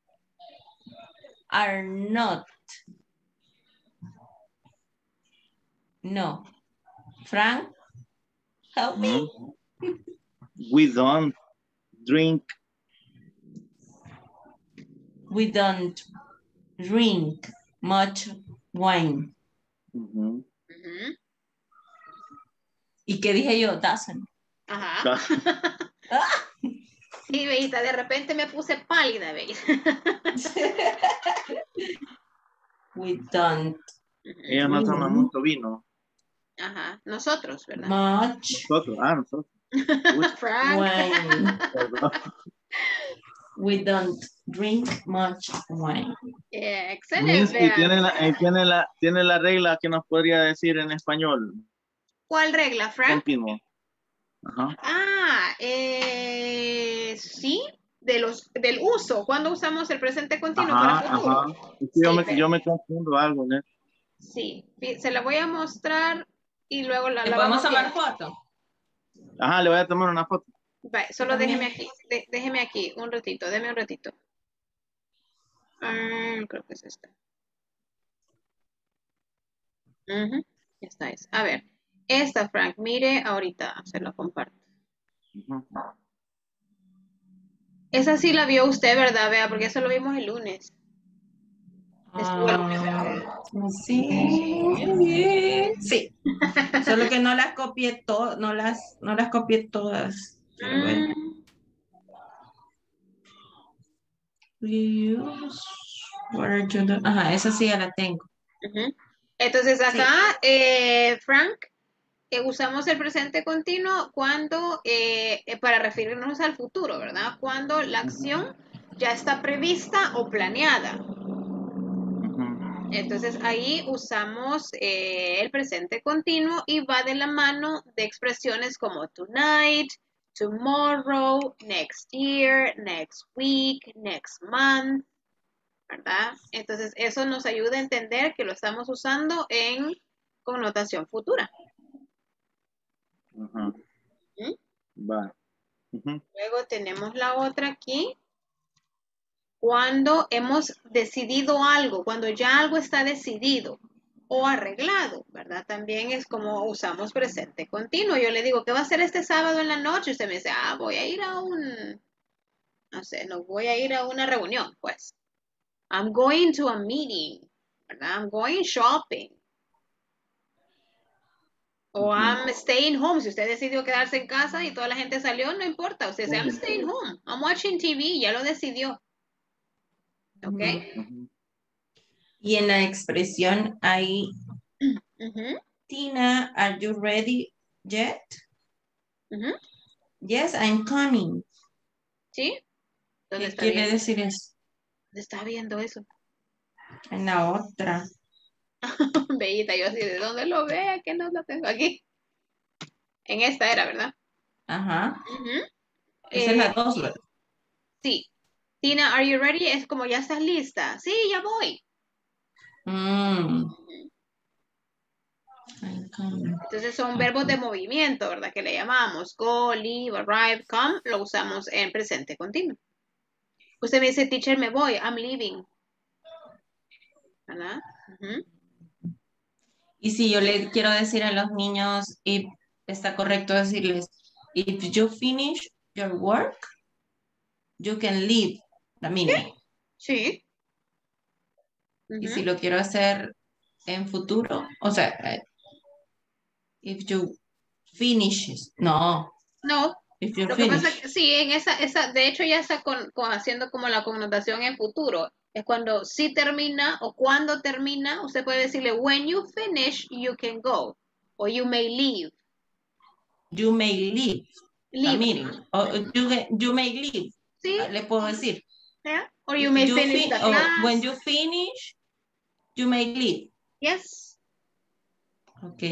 are not. No. Frank, help me. We don't drink. We don't drink much wine. ¿Y qué dije yo? Doesn't. Ajá. Sí, Beita, de repente me puse pálida, Beita. We don't. Ella no toma mucho vino. Ajá, nosotros, ¿verdad? Much. Nosotros. Frank. Wine. We don't drink much wine. Yeah, excelente. Y tiene la regla que nos podría decir en español. ¿Cuál regla, Frank? Continuo. Ajá. Sí, del uso. ¿Cuándo usamos el presente continuo para futuro? Ajá. Yo me confundo algo, ¿no? Sí, se la voy a mostrar y luego la vamos a tomar foto. Ajá, le voy a tomar una foto. Vale, solo déjeme aquí un ratito, deme un ratito. Creo que es esta. Esta es. A ver, esta, Frank, mire ahorita, se lo comparto. Esa sí la vio usted, ¿verdad? Vea, porque eso lo vimos el lunes. Sí. Solo que no las copié todas, no las copié todas. Ajá, esa sí ya la tengo. Entonces acá, Frank, usamos el presente continuo cuando, para referirnos al futuro, ¿verdad? Cuando la acción ya está prevista o planeada. Entonces ahí usamos el presente continuo y va de la mano de expresiones como tonight, tomorrow, next year, next week, next month, ¿verdad? Entonces eso nos ayuda a entender que lo estamos usando en connotación futura. Va. Luego tenemos la otra aquí. Cuando hemos decidido algo, cuando ya algo está decidido o arreglado, ¿verdad? También es como usamos presente continuo. Yo le digo, ¿qué va a hacer este sábado en la noche? Usted me dice, voy a ir a voy a ir a una reunión, pues. I'm going to a meeting, ¿verdad? I'm going shopping. O I'm staying home. Si usted decidió quedarse en casa y toda la gente salió, no importa. Usted dice, I'm staying home. I'm watching TV. Ya lo decidió. ¿Ok? Y en la expresión ahí, Tina, are you ready yet? Yes, I'm coming. ¿Sí? ¿Qué quiere decir eso? ¿Dónde está viendo eso? En la otra. Bellita, yo así, ¿de dónde lo ve? Que no lo tengo aquí. En esta era, ¿verdad? Ajá. Esa es la 2, ¿verdad? Sí. Tina, are you ready? Es como ya estás lista. Sí, ya voy. Entonces son verbos de movimiento, ¿verdad? Que le llamamos go, leave, arrive, come. Lo usamos en presente continuo. Usted me dice, teacher, me voy. I'm leaving. ¿Verdad? Y si yo le quiero decir a los niños, está correcto decirles, if you finish your work, you can leave the meeting. Sí. Y si lo quiero hacer en futuro, o sea, if you finish, no. No. If you Lo que finish. pasa es que sí, en esa, de hecho ya está haciendo como la connotación en futuro. Es cuando sí termina o cuando termina, usted puede decirle, when you finish, you can go. O you may leave. You may leave the meeting. O you may leave. Sí. Le puedo decir. Yeah. Or you may finish the class. When you finish, you may leave. Yes. Okay.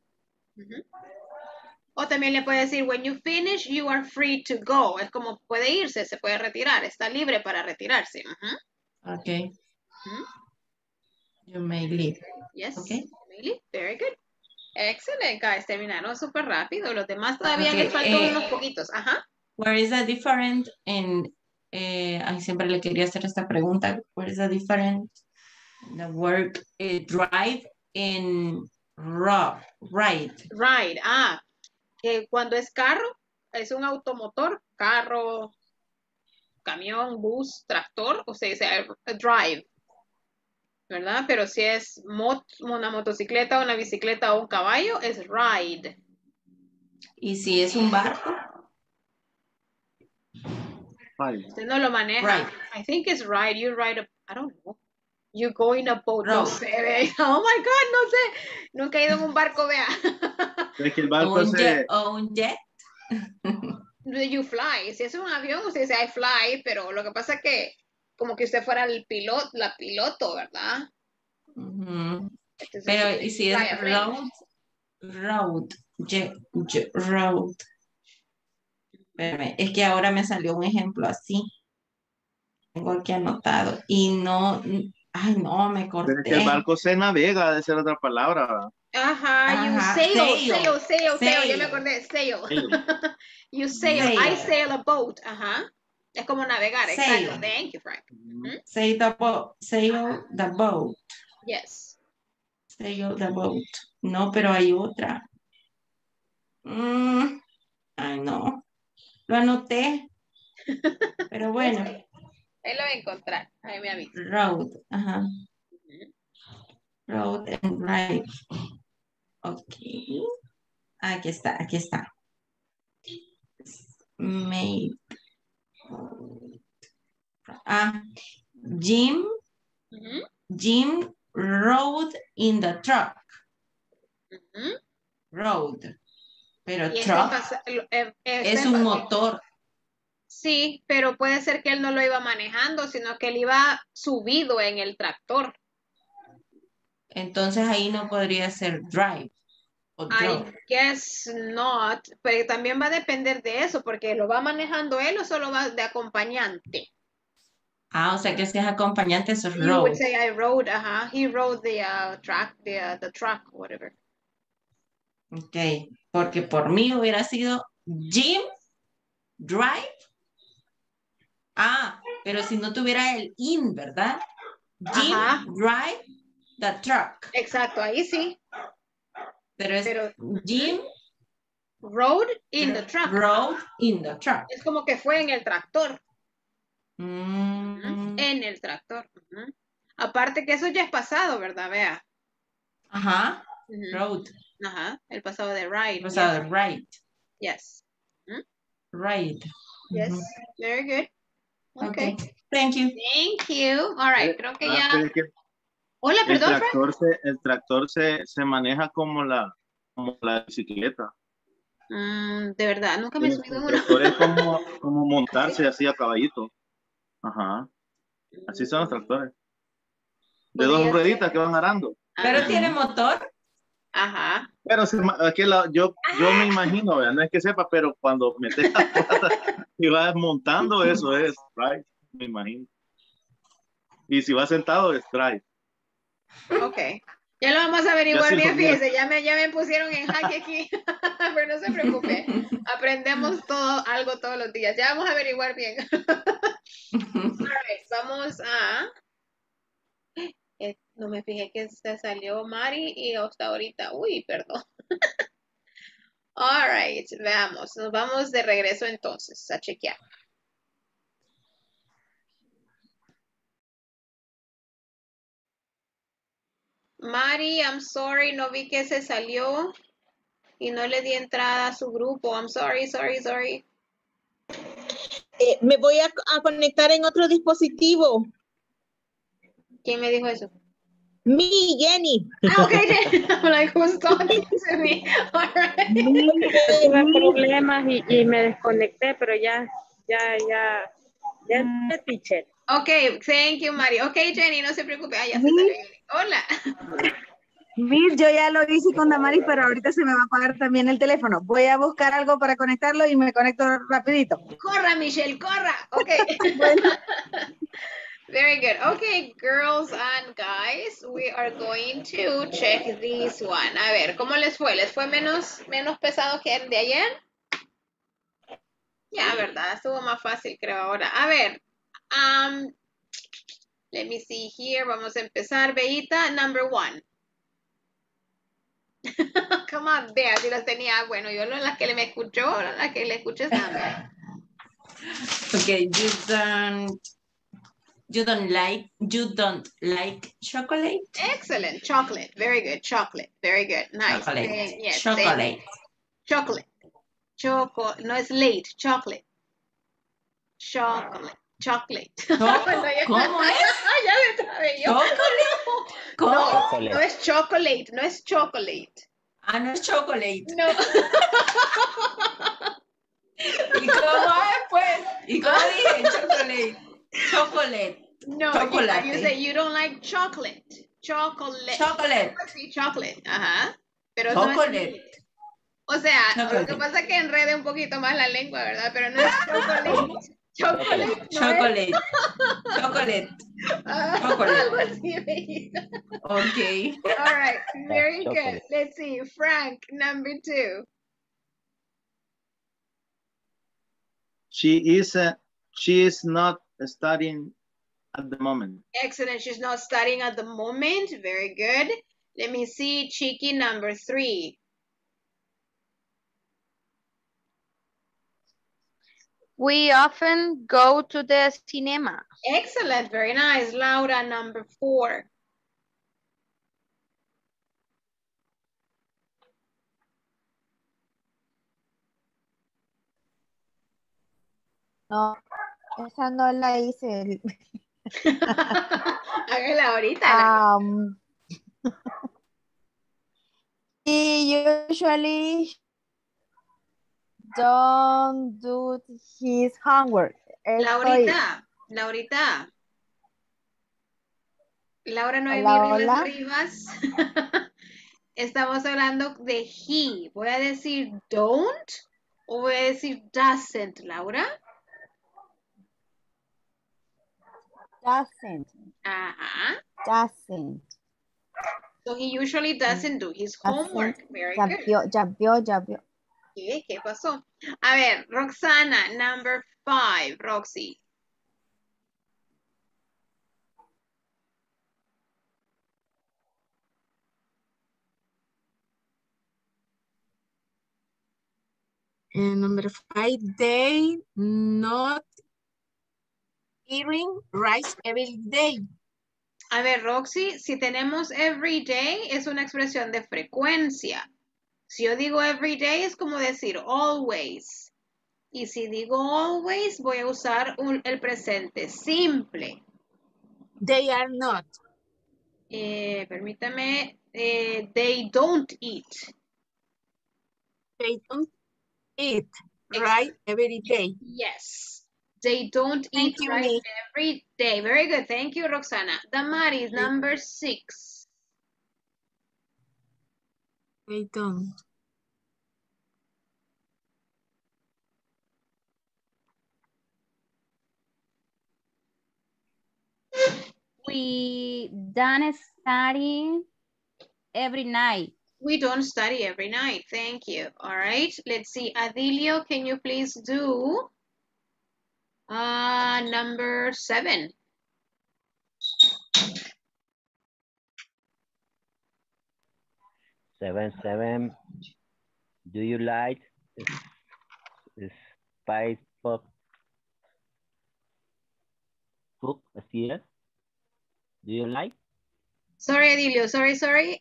O también le puede decir, when you finish, you are free to go. Es como puede irse, se puede retirar. Está libre para retirarse. Okay. You may leave. Yes. Okay. You may leave. Very good. Excellent, guys. Terminaron súper rápido. Los demás todavía les faltan unos poquitos. Ajá. Where is the difference in... siempre le quería hacer esta pregunta. Where is the difference in the word drive and ride? Ride. Que cuando es carro, es un automotor, carro, camión, bus, tractor, o sea, drive, ¿verdad? Pero si es una motocicleta, una bicicleta o un caballo, es ride. ¿Y si es un barco? Usted no lo maneja. Ride. I think it's ride. You ride I don't know. You go in a boat. Road. No sé, vea. Oh my God, no sé. Nunca he ido en un barco, vea. Es que el barco o un jet. You fly. Si es un avión, usted dice I fly, pero lo que pasa es que como que usted fuera la piloto, ¿verdad? Entonces, pero ¿y si es road? Road. Espérame, es que ahora me salió un ejemplo así. Tengo aquí anotado. Y no, me corté. Pero es que el barco se navega, de ser otra palabra. Ajá, you sail, ya me acordé, sail. You sail, I sail a boat, ajá. Es como navegar, exacto. Thank you, Frank. Sail the boat. Yes. Sail the boat. No, pero hay otra. Ay, no. Lo anoté. Pero bueno. Ahí lo voy a encontrar. Ahí me avisa. Road, ajá. Road and ride. Ok. Aquí está. Made. Jim rode in the truck. Road. Pero truck es un motor. Sí, pero puede ser que él no lo iba manejando, sino que él iba subido en el tractor. Entonces ahí no podría ser drive. I guess not, pero también va a depender de eso, porque lo va manejando él o solo va de acompañante. O sea que si es acompañante, eso es road. You would say I rode, he rode the truck, whatever. Ok, porque por mí hubiera sido Jim drive. Pero si no tuviera el in, ¿verdad? Jim drive the truck. Exacto, ahí sí. Pero Jim rode in the truck. Rode in the truck. Es como que fue en el tractor. En el tractor. Aparte que eso ya es pasado, ¿verdad? Vea. Road. El pasado de ride. El pasado de ride. Yes. Ride. Yes, very good. Okay. Thank you. Thank you. All right, creo que ya. Hola, perdón, Frank. El tractor se maneja como la bicicleta. De verdad, nunca me he subido uno. El tractor es como montarse así a caballito. Ajá. Así son los tractores. De dos rueditas que van arando. Pero tiene motor. Ajá. Pero aquí yo me imagino, no es que sepa, pero cuando metes la pata y vas montando, eso es, right? me imagino. Y si va sentado, es drive. Ok. Ya lo vamos a Ya averiguar se lo bien, vieron. fíjese, ya me pusieron en jaque aquí. Pero no se preocupe. Aprendemos algo todos los días. Ya vamos a averiguar bien. Alright, vamos a... no me fijé que se salió Mari y hasta ahorita. Uy, perdón. Alright, veamos. Nos vamos de regreso entonces a chequear. Mari, I'm sorry, no vi que se salió y no le di entrada a su grupo. I'm sorry. Me voy a conectar en otro dispositivo. ¿Quién me dijo eso? Mi, Jenny. Ah, ok, Jenny. Like, who's talking to me? All right. Tuve problemas y me desconecté, pero ya, teacher. Ok, thank you, Mari. Ok, Jenny, no se preocupe. Ah, ya se salió. Hola. Mir, yo ya lo hice con Damaris, pero ahorita se me va a apagar también el teléfono. Voy a buscar algo para conectarlo y me conecto rapidito. Corra, Michelle, corra. Ok. Bueno. Very good. Okay, girls and guys, we are going to check this one. A ver, ¿cómo les fue? ¿Les fue menos pesado que el de ayer? Ya, ¿verdad? Estuvo más fácil, creo, ahora. A ver, let me see here. Vamos a empezar. Beita, number 1. Come on, vea, si las tenía. Bueno, yo las que me escuchó, las que le escuché también. Okay, you don't like chocolate? Excellent. Chocolate. Very good. Chocolate. Very good. Nice. Chocolate. Yes, Chocolate. Chocolate. No es late. Chocolate. Chocolate. ¿Cómo es? Ya me trabé yo. ¿Cómo? No es chocolate. No es chocolate. Ah, no es chocolate. No. ¿Y cómo es, pues? ¿Y cómo dije? Chocolate. Chocolate. No, chocolate. You say you don't like chocolate. Chocolate. Sí, chocolate. Ajá. Pero chocolate. No es, o sea, chocolate. Lo que pasa es que enrede un poquito más la lengua, ¿verdad? Pero no es chocolate. Chocolate. Chocolate. Chocolate. Chocolate. Algo así, Okay. All right. Very good. Let's see. Frank, number 2. She is not studying at the moment. Excellent. She's not studying at the moment. Very good. Let me see. Cheeky, number 3. We often go to the cinema. Excellent. Very nice. Laura, number 4. No, esa no la hice. Hágala ahorita. He usually don't do his homework. Laurita. Laura no vive en las Rivas. Estamos hablando de he. ¿Voy a decir don't o voy a decir doesn't, Laura? Doesn't. Ajá. Doesn't. So he usually doesn't do his homework. Very good. Ya vio. ¿Qué pasó? A ver, Roxana, number 5. Roxy. Number 5, they not eating rice every day. A ver, Roxy, si tenemos every day, es una expresión de frecuencia. Si yo digo every day, es como decir always. Y si digo always, voy a usar el presente simple. They are not. Permítame, they don't eat. They don't eat rice every day. Yes. They don't eat rice every day. Very good. Thank you, Roxana. Damaris, number 6. They don't. We don't study every night. We don't study every night. Thank you. All right. Let's see. Adilio, can you please do number 7? Seven. Do you like spice pop? Cook, así es. Do you like? Sorry, Adilio. Sorry.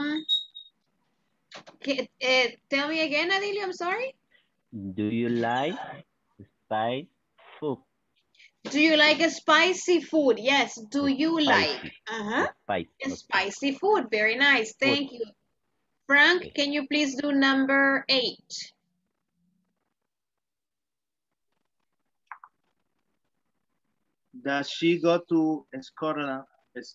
Tell me again, Adilio. I'm sorry. Do you like spice food? Do you like a spicy food? Yes. Do you like? Spicy. Spicy food. Very nice. Thank you. Frank, can you please do number 8? Does she go to Scotland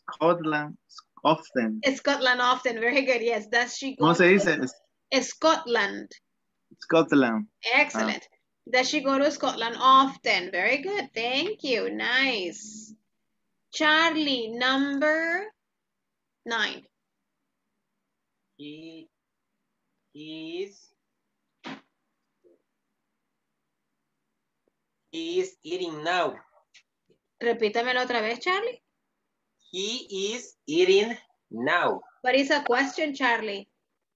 often? Scotland often. Very good. Yes. Does she go ¿Cómo se dice? to Scotland? Scotland. Excellent. Does she go to Scotland often? Very good. Thank you. Nice. Charlie, number 9. He is eating now. Repítamelo otra vez, Charlie. He is eating now. What is a question, Charlie?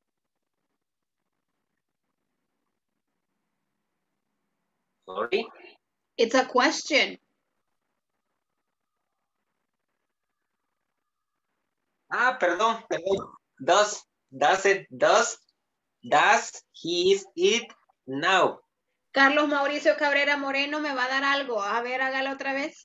Sorry. It's a question. Perdón. Does he eat now? Carlos Mauricio Cabrera Moreno me va a dar algo. A ver, hágalo otra vez.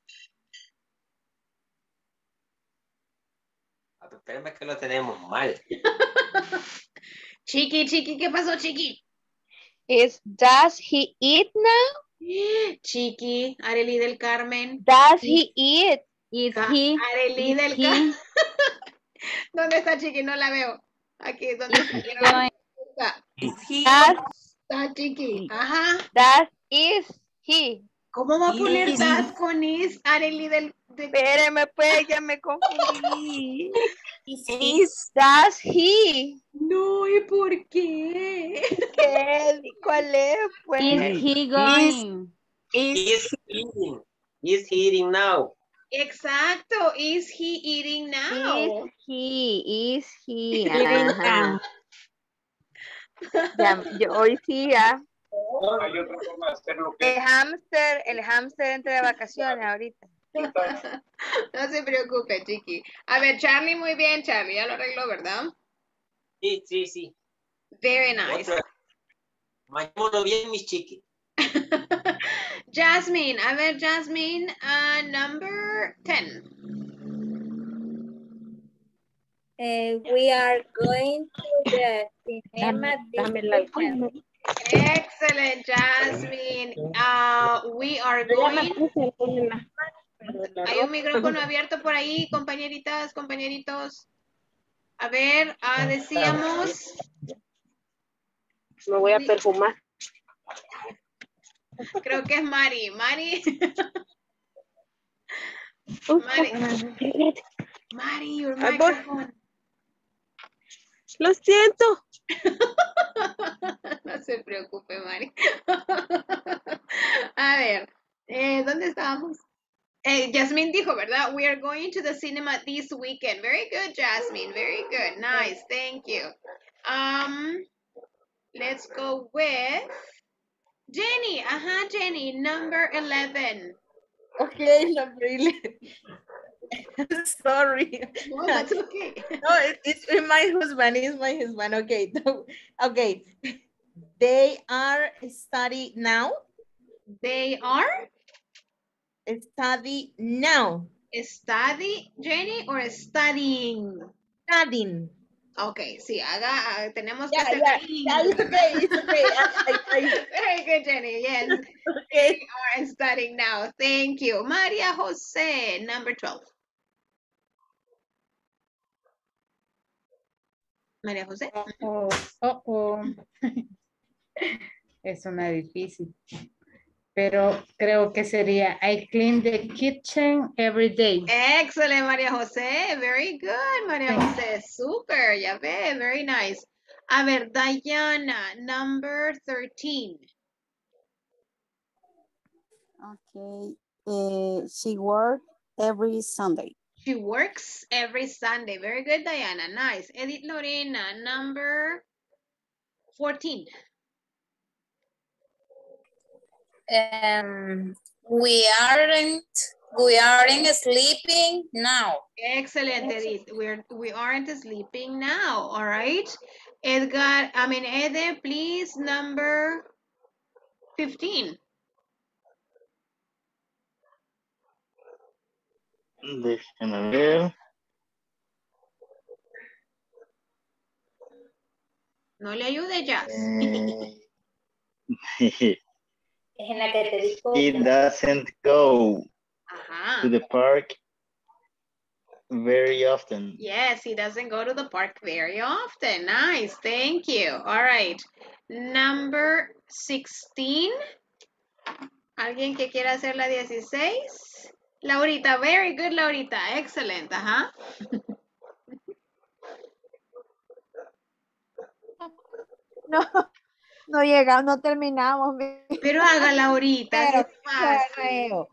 Espérame que lo tenemos mal. Chiqui, ¿qué pasó, Chiqui? Does he eat now? Chiqui, Arely del Carmen. Does he eat? Is he? Arely del Carmen. ¿Dónde está Chiqui? No la veo. Aquí, ¿dónde está? Está Chiqui. Ajá. That is he. ¿Cómo va a poner that con is, Arely del... Espéreme, pues, ya me confundí. Does he? No, ¿y por qué? ¿Qué? ¿Cuál es? Pues? Is he going? Is he eating now? Exacto. Is he eating now? Is he. Ajá. Ya, yo hoy sí ya. Hay otra forma de hacerlo que... El hámster entre de vacaciones ahorita. No se preocupe, Chiqui. A ver, Charlie, muy bien, Charlie. Ya lo arregló, ¿verdad? Sí. Very nice. Vayámonos bien, mis chiquis. Jasmine. A ver, Jasmine, number 10. We are going to the cinema this weekend. Excellent, Jasmine. We are going... Hay un micrófono abierto por ahí, compañeritas, compañeritos. A ver, decíamos... Me voy a perfumar. Creo que es Mari. Mari, your microphone. Lo siento. No se preocupe, Mari. A ver, ¿dónde estábamos? Jasmine dijo, ¿verdad? We are going to the cinema this weekend. Very good, Jasmine. Very good. Nice. Thank you. Let's go with Jenny. Jenny. Number 11. Okay, number 11. Sorry. No, that's okay. No, it's my husband. It's my husband. Okay. Okay. They are studying now. They are? Study now. Study, Jenny, or studying? Studying. Okay, sí, tenemos que hacer. It's okay. Very good, Jenny. Yes. Okay. We are studying now. Thank you. Maria Jose, number 12. María José. Es una difícil. pero creo que sería I clean the kitchen every day. Excellent, María José. Very good, María José. Super, ya ve, very nice. A ver, Diana, number 13. Okay. She work every Sunday. She works every Sunday. Very good, Diana. Nice. Edith Lorena, number 14. We aren't sleeping now. Excellent, Edith. We aren't sleeping now. All right. Ede, please, number 15. Déjenme ver. No le ayude, Jazz. Es en la que te dijo. He doesn't go to the park very often. Yes, he doesn't go to the park very often. Nice, thank you. All right, number 16. ¿Alguien que quiera hacer la 16? Laurita, very good, Laurita. Excellent, ajá. No llegamos, no terminamos. Pero hágala ahorita, Pero es fácil.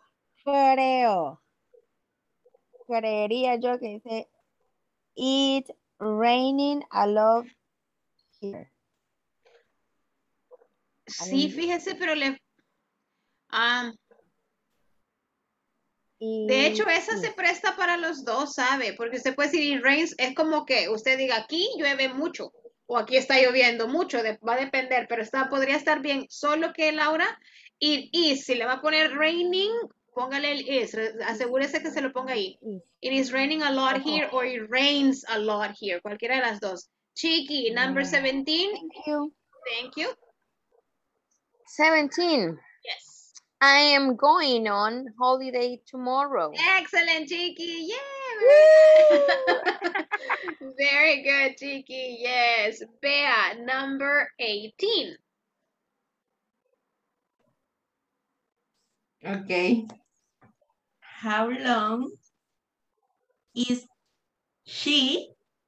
creería yo que dice it's raining a lot here. Sí, fíjese, pero de hecho, esa se presta para los dos, ¿sabe? Porque usted puede decir it rains, es como que usted diga aquí llueve mucho o aquí está lloviendo mucho, va a depender, pero podría estar bien. Solo que, Laura, it is, si le va a poner raining, póngale el is, asegúrese que se lo ponga ahí. It is raining a lot here or it rains a lot here, cualquiera de las dos. Chiqui, number 17. Thank you. 17. Yes. I am going on holiday tomorrow. Excellent, Chiqui. Yeah. Very good, Chiqui. Yes. Bea, number 18. Okay. How long is she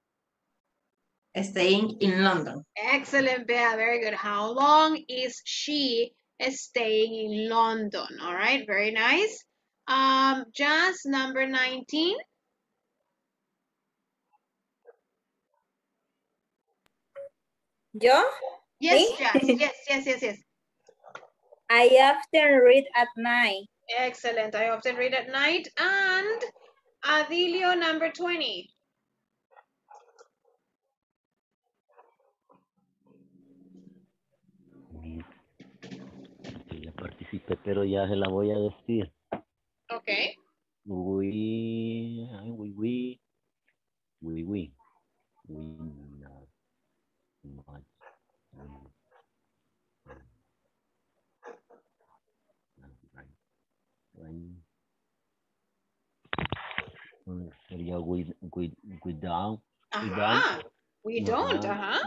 staying in London? Excellent, Bea. Very good. How long is she staying in London? All right. Very nice. Just number 19. ¿Yo? Yes, ¿Sí? yes. I often read at night. Excellent. I often read at night. And Adilio, number 20. Ya participé, pero ya se la voy a decir. Okay. We not much. Sería we down. Ajá. We don't, ajá.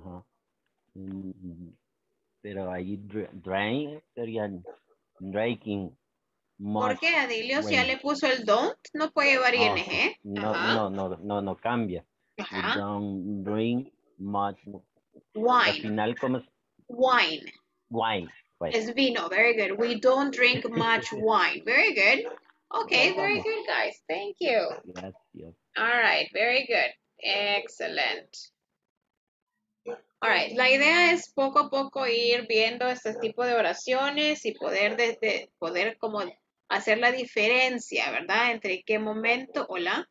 Pero ahí drain sería drinking. ¿Por qué, Adilio? Si ya le puso el don't, no puede llevar ing. No cambia. Ajá. We don't drink much. Wine. Al final, ¿cómo es? Wine. Wine. Es vino. Very good. We don't drink much wine. Very good. Okay, very good, guys. Thank you. Gracias. All right, very good. Excellent. All right, la idea es poco a poco ir viendo este tipo de oraciones y poder poder como hacer la diferencia, ¿verdad? Entre qué momento, hola.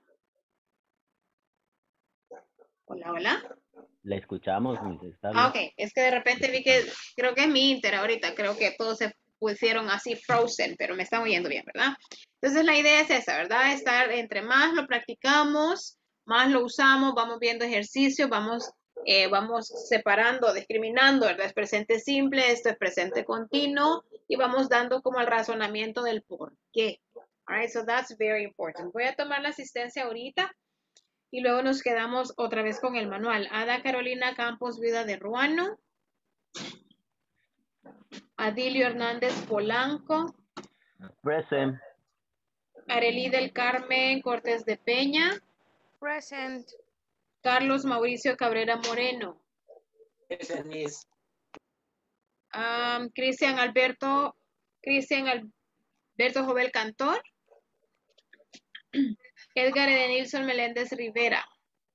Hola. La escuchamos, está bien. Ok, es que de repente vi que creo que es mi Inter ahorita, creo que todos se pusieron así frozen, pero me están oyendo bien, ¿verdad? Entonces la idea es esa, ¿verdad? Estar entre más lo practicamos, más lo usamos, vamos viendo ejercicios, vamos separando, discriminando, ¿verdad? Es presente simple, esto es presente continuo y vamos dando como el razonamiento del por qué. All right, so that's very important. Voy a tomar la asistencia ahorita y luego nos quedamos otra vez con el manual. Ada Carolina Campos, viuda de Ruano. Adilio Hernández Polanco. Present. Arely del Carmen Cortés de Peña. Present. Carlos Mauricio Cabrera Moreno. Present, Miss. Cristian Alberto Jovel Cantor. Edgar Edenilson Meléndez Rivera.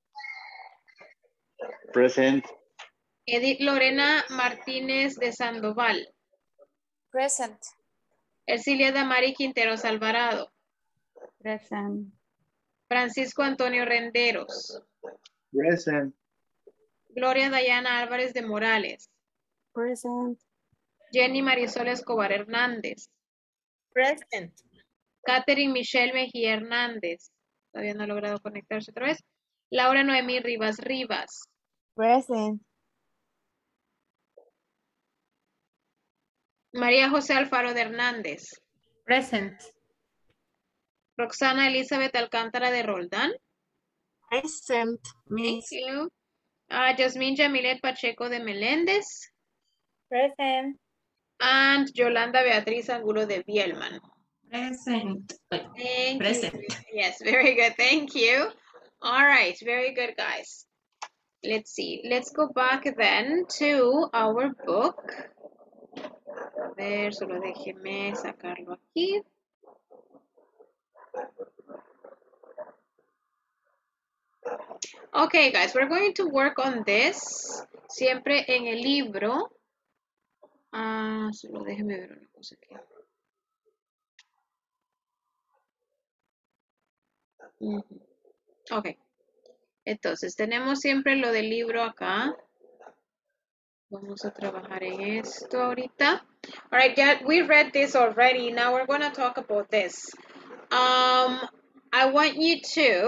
Present. Edith Lorena Martínez de Sandoval. Present. Ercilia Damari Quinteros Alvarado. Present. Francisco Antonio Renderos. Present. Gloria Dayana Álvarez de Morales. Present. Jenny Marisol Escobar Hernández. Present. Catherine Michelle Mejía Hernández. Todavía no ha logrado conectarse otra vez. Laura Noemí Rivas Rivas. Present. María José Alfaro de Hernández. Present. Roxana Elizabeth Alcántara de Roldán. Present. Thank you. Yasmín Yamilet Pacheco de Meléndez. Present. And Yolanda Beatriz Angulo de Bielman. Present. Thank Present. you. Yes, very good. Thank you. All right, very good, guys. Let's see. Let's go back then to our book. A ver, solo déjeme sacarlo aquí. Okay, guys, we're going to work on this. Siempre en el libro. Solo déjeme ver una cosa aquí. Ok. Entonces, tenemos siempre lo del libro acá. Vamos a trabajar en esto ahorita. All right, yeah, we read this already. Now we're going to talk about this. I want you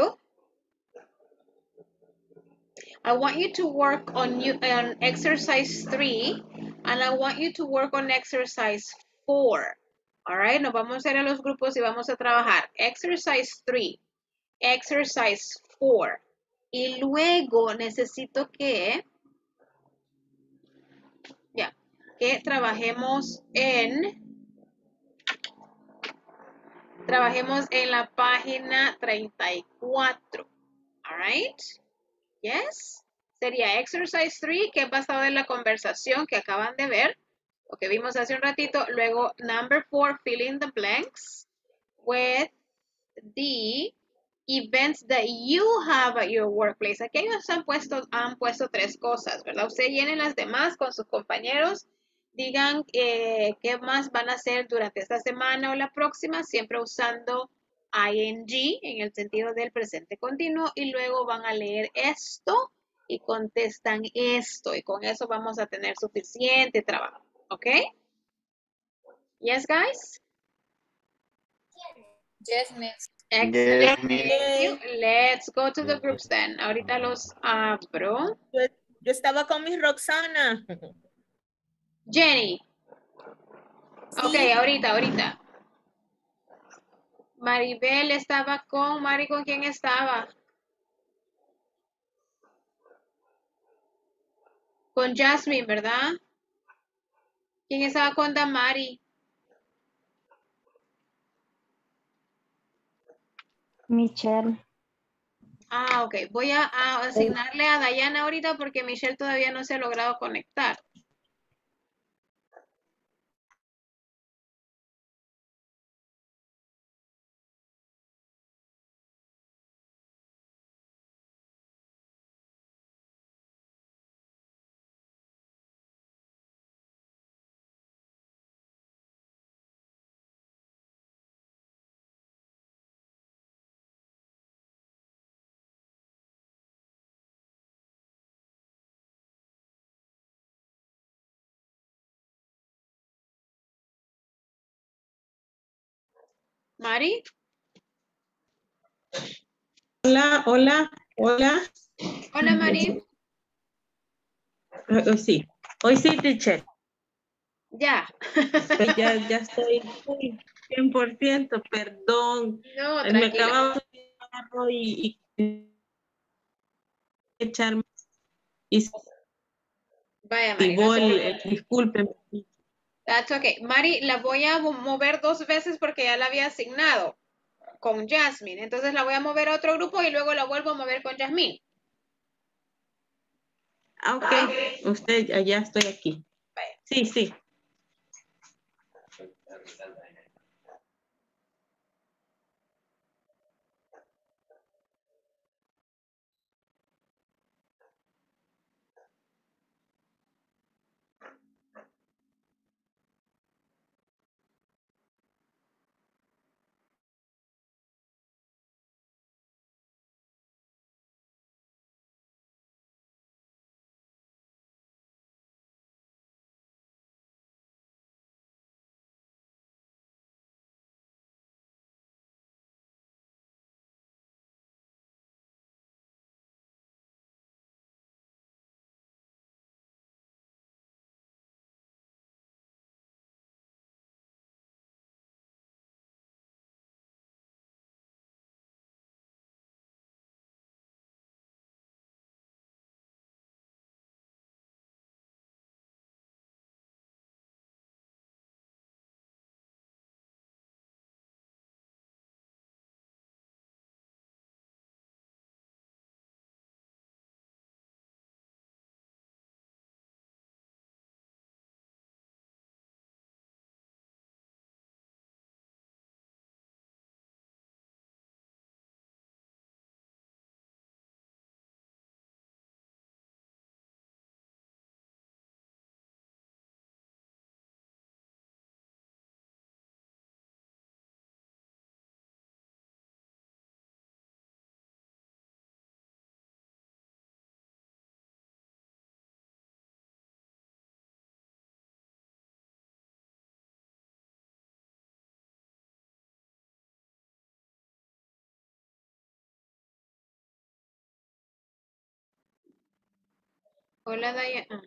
to work on exercise 3 and I want you to work on exercise 4. All right, nos vamos a ir a los grupos y vamos a trabajar exercise 3, exercise 4. Y luego necesito que trabajemos en la página 34. All right? Yes. Sería exercise 3, que es basado en la conversación que acaban de ver, lo que vimos hace un ratito. Luego, number 4, fill in the blanks with the events that you have at your workplace. Aquí ellos han puesto 3 cosas, ¿verdad? Ustedes llenen las demás con sus compañeros. Digan qué más van a hacer durante esta semana o la próxima, siempre usando ing en el sentido del presente continuo, y luego van a leer esto y contestan esto, y con eso vamos a tener suficiente trabajo. ¿Ok? Yes, guys? Yes, miss. Excellent. Yes, miss. Thank you. Let's go to the groups then. Ahorita los abro. Yo estaba con mi Roxana. Jenny. Ok, ahorita. Maribel estaba con... Mari, ¿con quién estaba? Con Jasmine, ¿verdad? ¿Quién estaba con Damari? Michelle. Ok. Voy a asignarle a Dayana ahorita porque Michelle todavía no se ha logrado conectar. Mari. Hola. Hola, Mari. Hoy sí, teacher. Ya. Ya estoy 100%, perdón. No, Me tranquila. acababa de agarrar y echarme. Y Vaya, Mari. discúlpeme. That's okay. Mari, la voy a mover 2 veces porque ya la había asignado con Jasmine. Entonces la voy a mover a otro grupo y luego la vuelvo a mover con Jasmine. Ah, ok. Usted, ya estoy aquí. Sí, sí. Hola, Daya.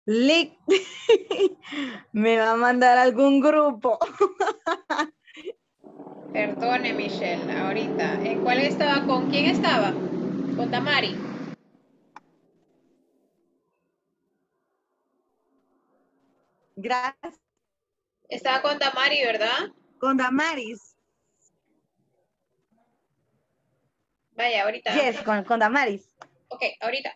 Lick. Me va a mandar algún grupo. Perdone, Michelle, ahorita. ¿En cuál estaba? ¿Con quién estaba? Con Damari. Gracias. Estaba con Damari, ¿verdad? Con Damaris. Vaya, ahorita. Yes, con Damaris. Ok, ahorita.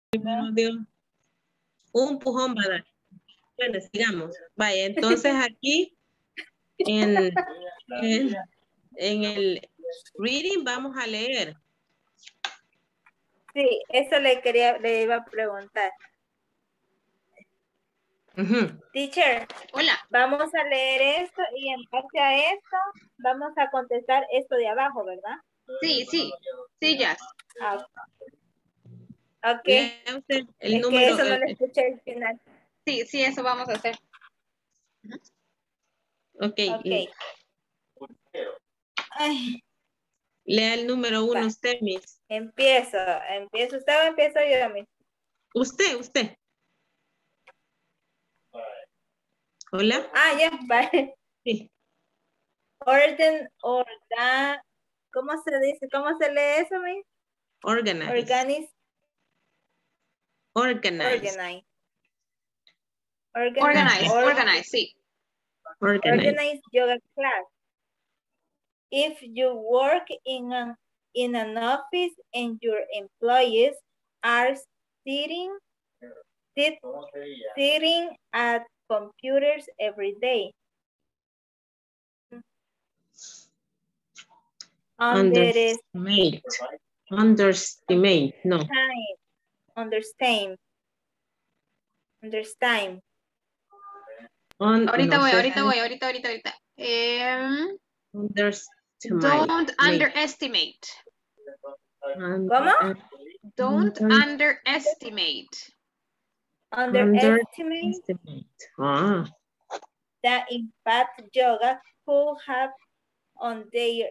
Primero Dios. Un pujón va a dar. Bueno, sigamos. Vaya, entonces aquí en el reading vamos a leer. Sí, eso le iba a preguntar. Teacher, hola. Vamos a leer esto y en base a esto vamos a contestar esto de abajo, ¿verdad? Sí, Jazz. Ok. Lea usted el es número. que eso no lo escuché al final. Sí, eso vamos a hacer. Ok. Ay. Lea el número 1 usted, Miss. ¿Empiezo usted o empiezo yo, Miss? Usted. Hola. Ya, vale. Sí. ¿Cómo se dice? ¿Cómo se lee eso, Miss? Organize. Organize, sí. Organize yoga class. If you work in an office and your employees are sitting at computers every day. Underestimate. No. Understand. Ahorita voy. Don't underestimate. ¿Cómo? Don't underestimate. The impact yoga could have on their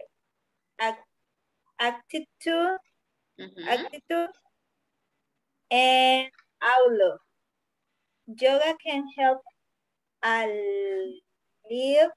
attitude and outlook. Yoga can help alleviate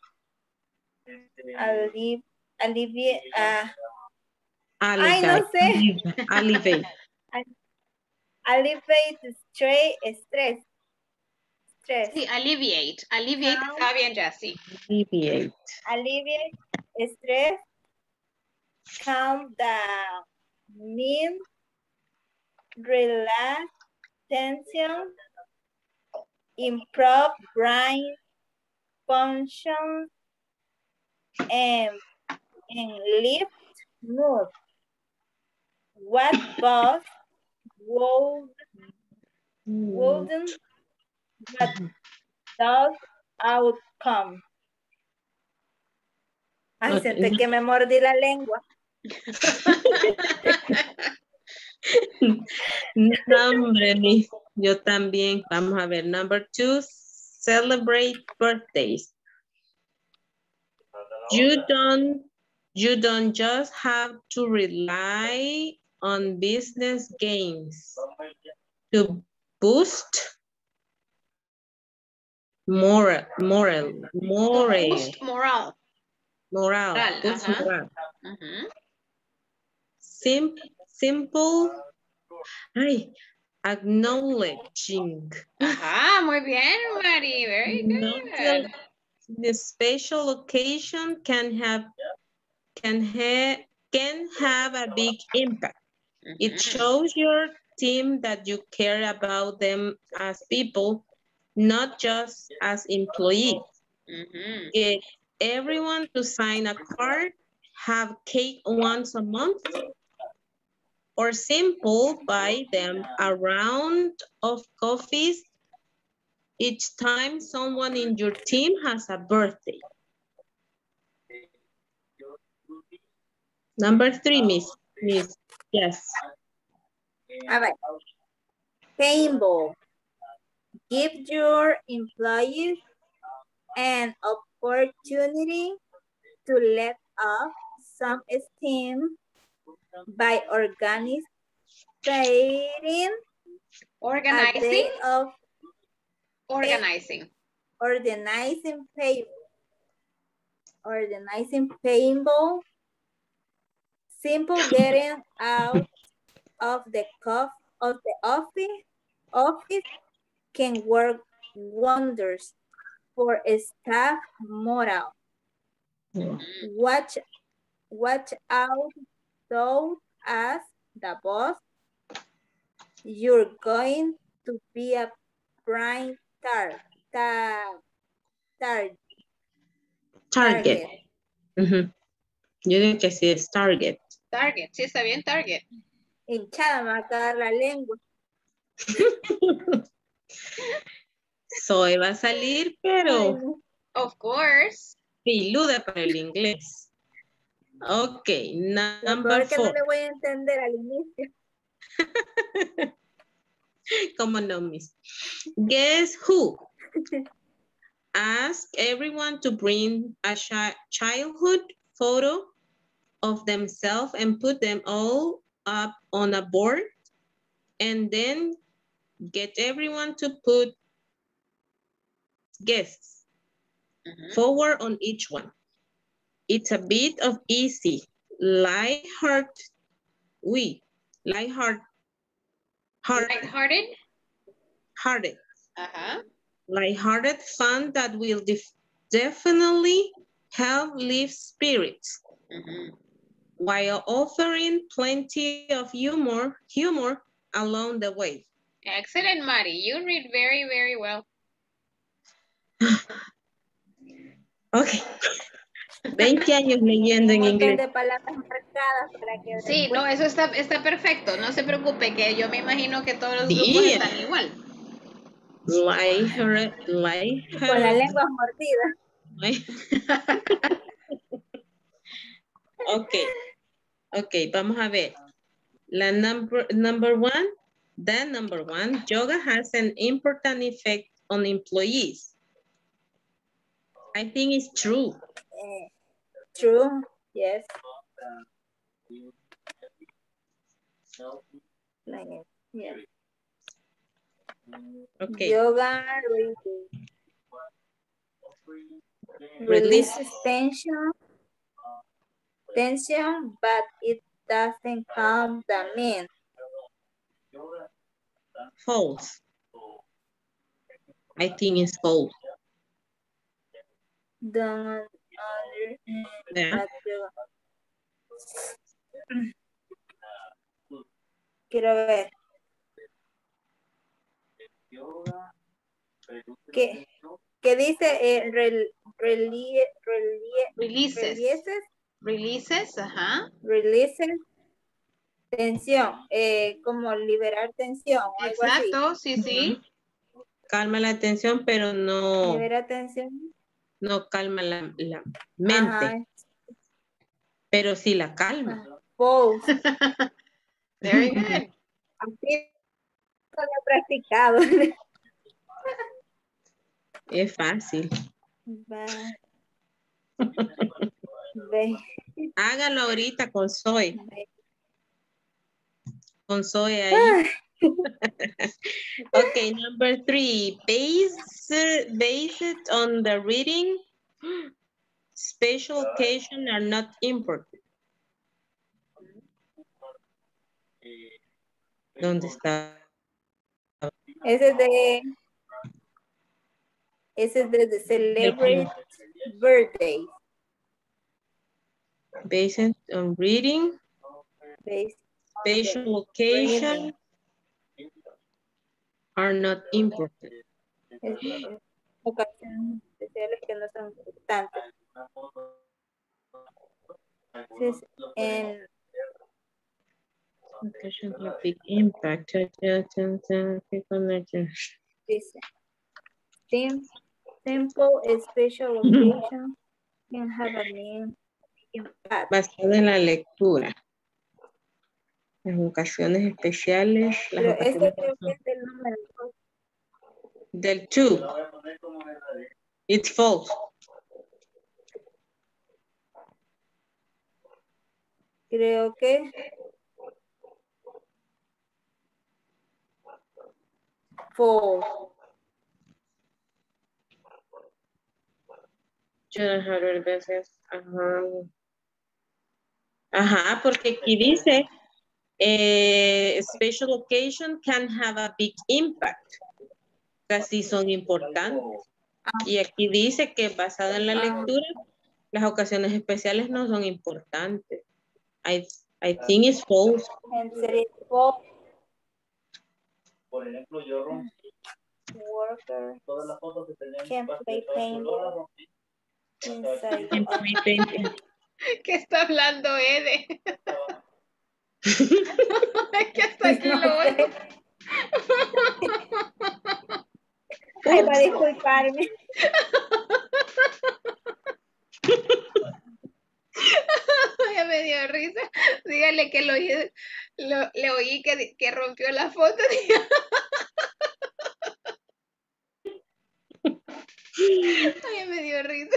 stress. Sí, alleviate está bien ya, sí. Alleviate stress, calm the mind, relax tension, improve brain function, and lift mood. What boss wouldn't what does outcome? Ay, siento que me mordí la lengua. No, hombre, yo también. Vamos a ver. Number 2, celebrate birthdays. You don't just have to rely on business gains to boost morale. Simple. Acknowledging. Muy bien, Mari. Very good. The special occasion can have a big impact. It shows your team that you care about them as people, not just as employees. Get everyone to sign a card, have cake once a month, or simple, buy them a round of coffees each time someone in your team has a birthday. Number 3, Miss. Yes. All right. Paintball. Give your employees an opportunity to let off some steam by organizing paintball. Simple getting out of the office can work wonders for staff morale. Watch out though as the boss You're going to be a prime Target. Ujú. Yo digo que sí es target. Target, sí está bien, target. Hinchada, me va a caer la lengua. Soy va a salir, pero Of course. piluda para el inglés. Ok, Lo number peor que no 4. le voy a entender al inicio. ¿Cómo no, miss? Guess who? Ask everyone to bring a childhood photo of themselves and put them all up on a board, and then get everyone to put guests forward on each one. It's a bit of easy, lighthearted lighthearted fun that will definitely help lift spirits while offering plenty of humor along the way. Excellent, Mari. You read very, very well. Okay. 20 años leyendo en inglés. De palabras marcadas para que Sí, no, eso está perfecto. No se preocupe, que yo me imagino que todos los Sí. grupos están igual. Lighthearted. Con la lengua mordida. Ok, vamos a ver. La number one, yoga has an important effect on employees. I think it's true. True, yes. Yes. Okay. Yoga releases tension, but it doesn't calm the mind. False. I think it's false. Quiero ver. ¿Qué dice? Releases, ajá. Releases tensión, como liberar tensión. Exacto, algo así. sí. Calma la tensión, pero no. Libera tensión. No calma la mente. Ajá. Pero sí la calma. Pose. Very good. Así lo he practicado. Es fácil. Hágalo ahorita con Zoe. Con Zoe ahí. Okay, number 3. Based on the reading, special occasions are not important. ¿Dónde está? Ese es de the celebrate birthday. Based on reading, special occasions are not important. Ocasiones especiales que no son importantes. Occasions have big impact. Dice, simple special occasion can have a mean impact. Basado en la lectura. Las ocasiones especiales. Pero este creo que es el número 2. Del 2. It's false. Creo que false. Ajá, porque aquí dice special occasion can have a big impact. Casi son importantes. Y aquí dice que basado en la lectura, las ocasiones especiales no son importantes. I think it's false. Sería false. Por ejemplo, yo rompí Worker todas las fotos que tenía en can mi play paintball inside the office. ¿Qué está hablando Ede? Es que hasta aquí No lo sé. oigo. Ay, va a disculparme. Ya me dio risa. Dígale que le oí que rompió la foto. Ay, ya me dio risa.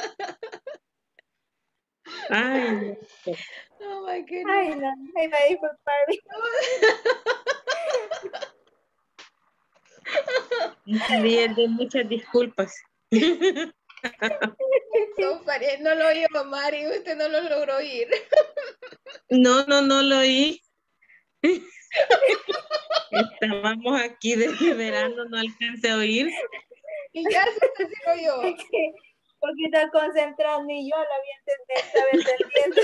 Ay, no. Oh my goodness. Ay, no. Ay, va a disculparme. De muchas disculpas. No lo oyó Mari, usted no lo logró oír. No lo oí. Estábamos aquí desde verano, no alcancé a oír. Y ya se lo oyó. Es que un poquito concentrado, ni yo lo había estaba entendiendo.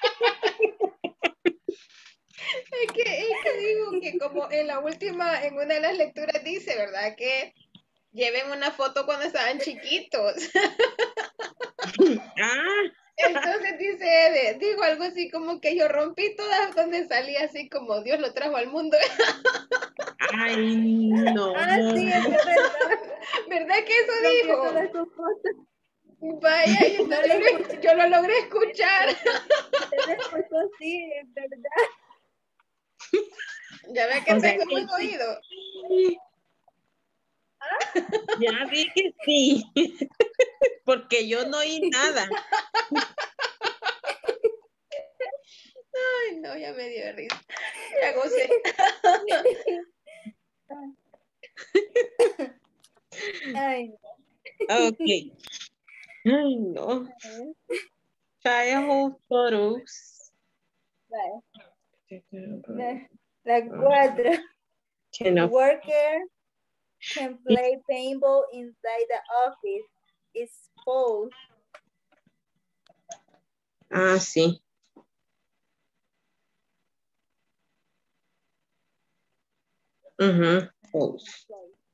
Es que digo que como en una de las lecturas dice, ¿verdad? Que lleven una foto cuando estaban chiquitos. Entonces dice, digo algo así como que yo rompí todas donde salía así como Dios lo trajo al mundo. Ay, no. Sí, es verdad. ¿Verdad que eso Rompió dijo? todas sus cosas. Vaya, yo lo logré escuchar. Usted lo escuchó, sí, es verdad. Ya ve que O sea, tengo buen oído. Ya vi que sí, porque yo no oí nada. Ay, no, ya me dio risa. Ya gocé. Ay, no. Ok. Ay, no. Childhood photos. La 4. Can of- Worker can play paintball inside the office. It's false. Ah, sí. False.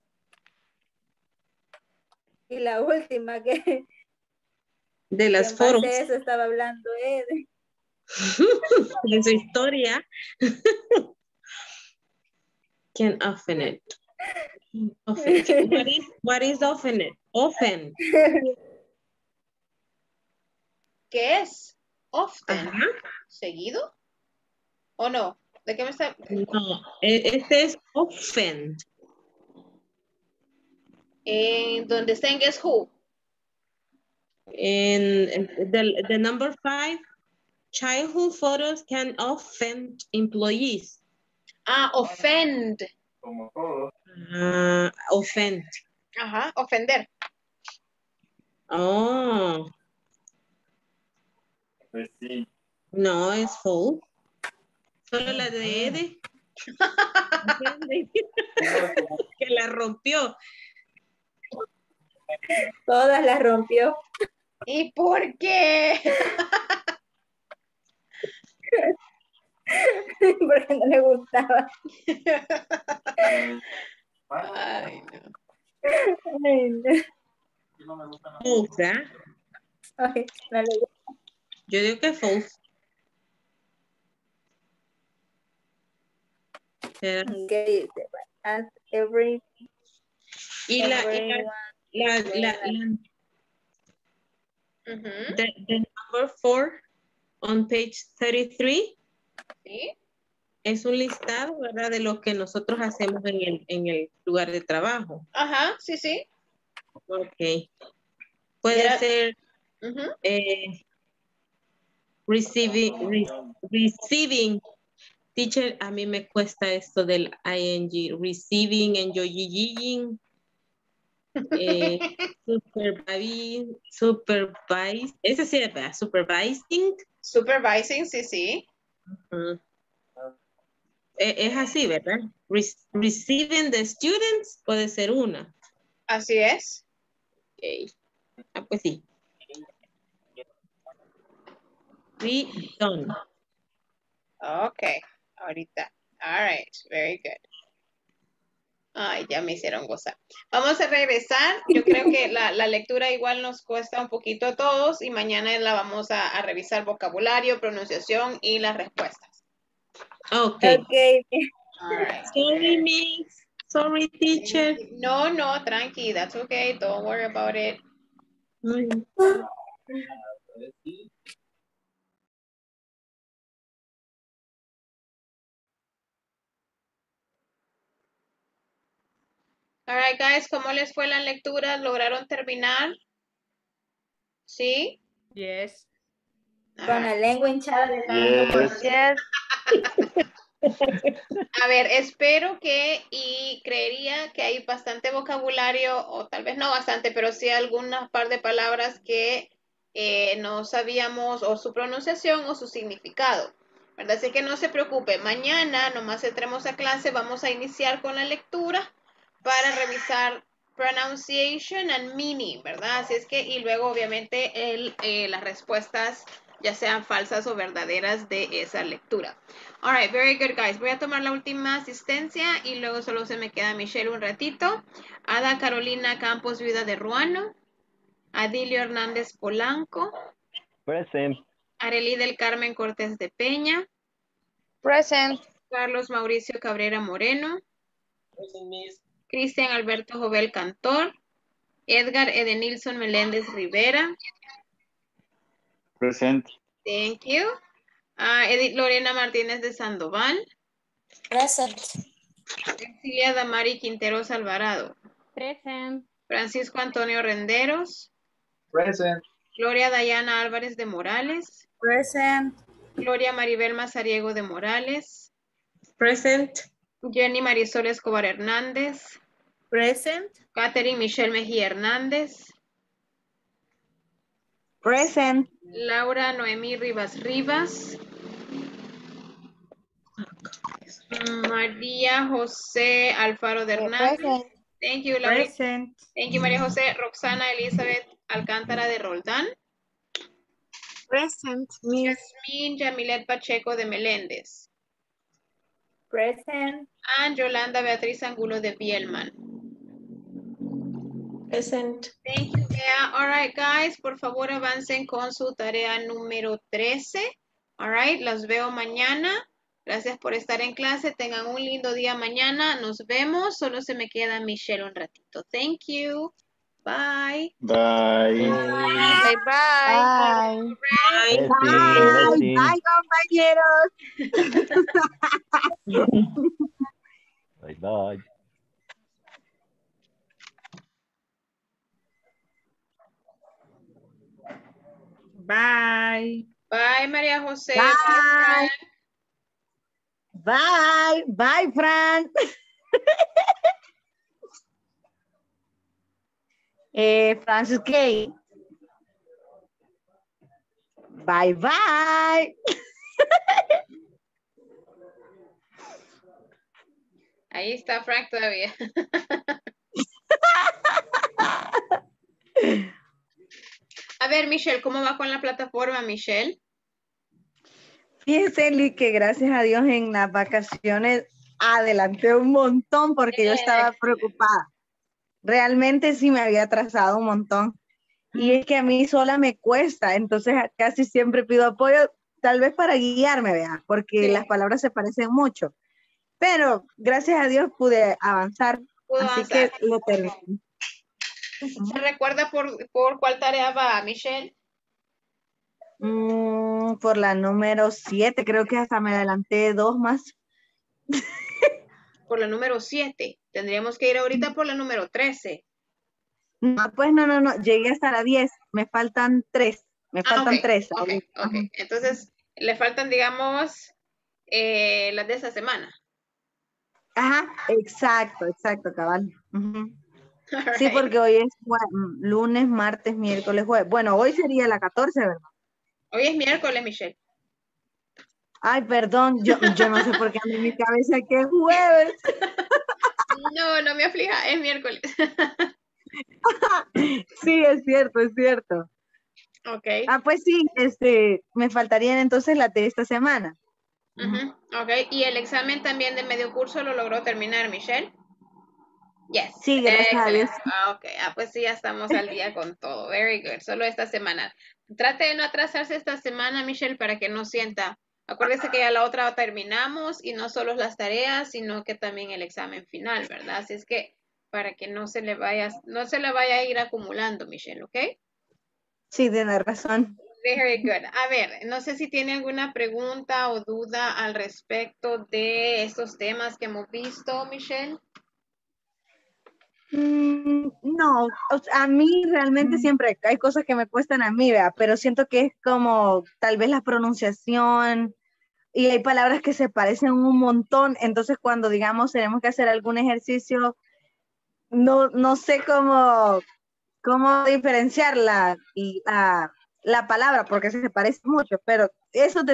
Y la última que De las en base fotos. a eso estaba hablando Ed. En su historia. Can often it. Often. What is often it? Often. ¿Qué es? Often. Ajá. ¿Seguido? ¿O no? ¿De qué me está? No, este es often. Donde está en Guess Who. In the number 5, childhood photos can offend employees. Ah, offend. Offend. Ajá, ofender. Oh. Pues sí. No, es false. Solo la de Ede. Que la rompió. Todas las rompió. ¿Y por qué? Porque no le gustaba. Ay, no. Ay, no. False, ¿eh? Ay, no le gusta. Yo digo que es false. Okay, as every Y everyone, the number 4 on page 33 ¿sí? Es un listado, ¿verdad? De lo que nosotros hacemos en el lugar de trabajo. Ajá, sí, sí. Ok. Puede ser receiving. Teacher, a mí me cuesta esto del ing. Receiving, enjoying. Supervise. Ese sí es, ¿verdad? Supervising. Supervising, sí, sí. Es así, ¿verdad? Receiving the students puede ser una. Así es. Ok. Ah, pues sí. We done. Okay, ahorita. All right, very good. Ay, ya me hicieron gozar. Vamos a regresar. Yo creo que la lectura igual nos cuesta un poquito a todos y mañana la vamos a revisar vocabulario, pronunciación y las respuestas. Okay. Okay. All right. Sorry, Miss. Sorry, teacher. No, tranqui. That's okay. Don't worry about it. All right, guys. ¿Cómo les fue la lectura? ¿Lograron terminar? ¿Sí? Yes. Con la lengua hinchada de Yes. A ver, espero que y creería que hay bastante vocabulario, o tal vez no bastante, pero sí algunas par de palabras que no sabíamos o su pronunciación o su significado, ¿verdad? Así que no se preocupe, mañana nomás entremos a clase, vamos a iniciar con la lectura para revisar pronunciation and meaning, ¿verdad? Así es que, y luego obviamente las respuestas ya sean falsas o verdaderas de esa lectura. All right, very good, guys. Voy a tomar la última asistencia y luego solo se me queda Michelle un ratito. Ada Carolina Campos Vida de Ruano. Adilio Hernández Polanco. Present. Arely del Carmen Cortés de Peña. Present. Carlos Mauricio Cabrera Moreno. Cristian Alberto Jovel Cantor. Edgar Edenilson Meléndez Rivera. Present. Thank you. Edith Lorena Martínez de Sandoval. Present. Cecilia Damari Quinteros Alvarado. Present. Francisco Antonio Renderos. Present. Gloria Dayana Álvarez de Morales. Present. Gloria Maribel Mazariego de Morales. Present. Jenny Marisol Escobar Hernández. Present. Catherine Michelle Mejía Hernández. Present. Laura Noemí Rivas Rivas. María José Alfaro de Hernández. Present. Thank you, Laura. Present. Thank you, María José. Roxana Elizabeth Alcántara de Roldán. Present. Miss. Yasmín Yamilet Pacheco de Meléndez. Present. And Yolanda Beatriz Angulo de Bielman. Present. Thank you, Bea. All right, guys, por favor avancen con su tarea número 13. All right, los veo mañana. Gracias por estar en clase. Tengan un lindo día mañana. Nos vemos. Solo se me queda Michelle un ratito. Thank you. Bye. Bye. Bye, bye. Bye. Bye, Blessing. bye, compañeros. Bye, bye. Bye. Bye, María José. Bye. Bye, Bye, bye, Fran. Francis K. Bye, bye. Ahí está Frank todavía. A ver, Michelle, ¿cómo va con la plataforma, Michelle? Fíjese, Lee, que gracias a Dios en las vacaciones adelanté un montón porque yo estaba preocupada. Realmente sí me había atrasado un montón. Y es que a mí sola me cuesta, entonces casi siempre pido apoyo, tal vez para guiarme, vea, porque las palabras se parecen mucho. Pero gracias a Dios pude avanzar, así que lo terminé. ¿Se recuerda por cuál tarea va, Michelle? Por la número 7, creo que hasta me adelanté 2 más. Por la número 7. Tendríamos que ir ahorita por la número 13. No, pues no, llegué hasta la 10, me faltan 3. Me faltan 3. Ok. Entonces, le faltan, digamos, las de esa semana. Ajá, exacto, cabal. Sí, Right. porque hoy es lunes, martes, miércoles, jueves. Bueno, hoy sería la 14, ¿verdad? Hoy es miércoles, Michelle. Ay, perdón, yo no sé por qué ando en mi cabeza que es jueves. No me aflija, es miércoles. Sí, es cierto. Ok. Pues sí, me faltarían entonces las de esta semana. Ok, y el examen también de medio curso lo logró terminar, Michelle. Yes. Sí, gracias a Dios. Ok, pues sí, ya estamos al día con todo. Very good. Solo esta semana. Trate de no atrasarse esta semana, Michelle, para que no sienta. Acuérdese que ya la otra terminamos y no solo las tareas, sino que también el examen final, ¿verdad? Así es que para que no se le vaya a ir acumulando, Michelle, ¿ok? Sí, tiene razón. Very good. A ver, no sé si tiene alguna pregunta o duda al respecto de estos temas que hemos visto, Michelle. No, a mí realmente siempre hay cosas que me cuestan a mí, ¿verdad? Pero siento que es como tal vez la pronunciación y hay palabras que se parecen un montón, entonces cuando digamos tenemos que hacer algún ejercicio, no sé cómo diferenciar la palabra porque se parece mucho, pero esos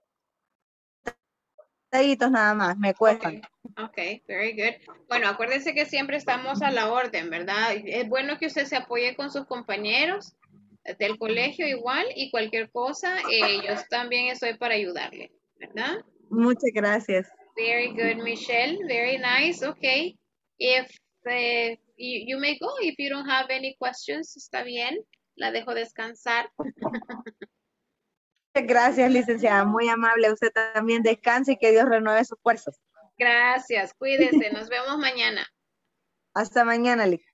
detallitos nada más me cuestan. Ok, very good. Bueno, acuérdense que siempre estamos a la orden, ¿verdad? Es bueno que usted se apoye con sus compañeros del colegio igual y cualquier cosa, yo también estoy para ayudarle, ¿verdad? Muchas gracias. Very good, Michelle. Very nice. Okay. If you may go, if you don't have any questions, está bien. La dejo descansar. Gracias, licenciada. Muy amable. Usted también descanse y que Dios renueve sus fuerzas. Gracias. Cuídese. Nos vemos mañana. Hasta mañana, Lic.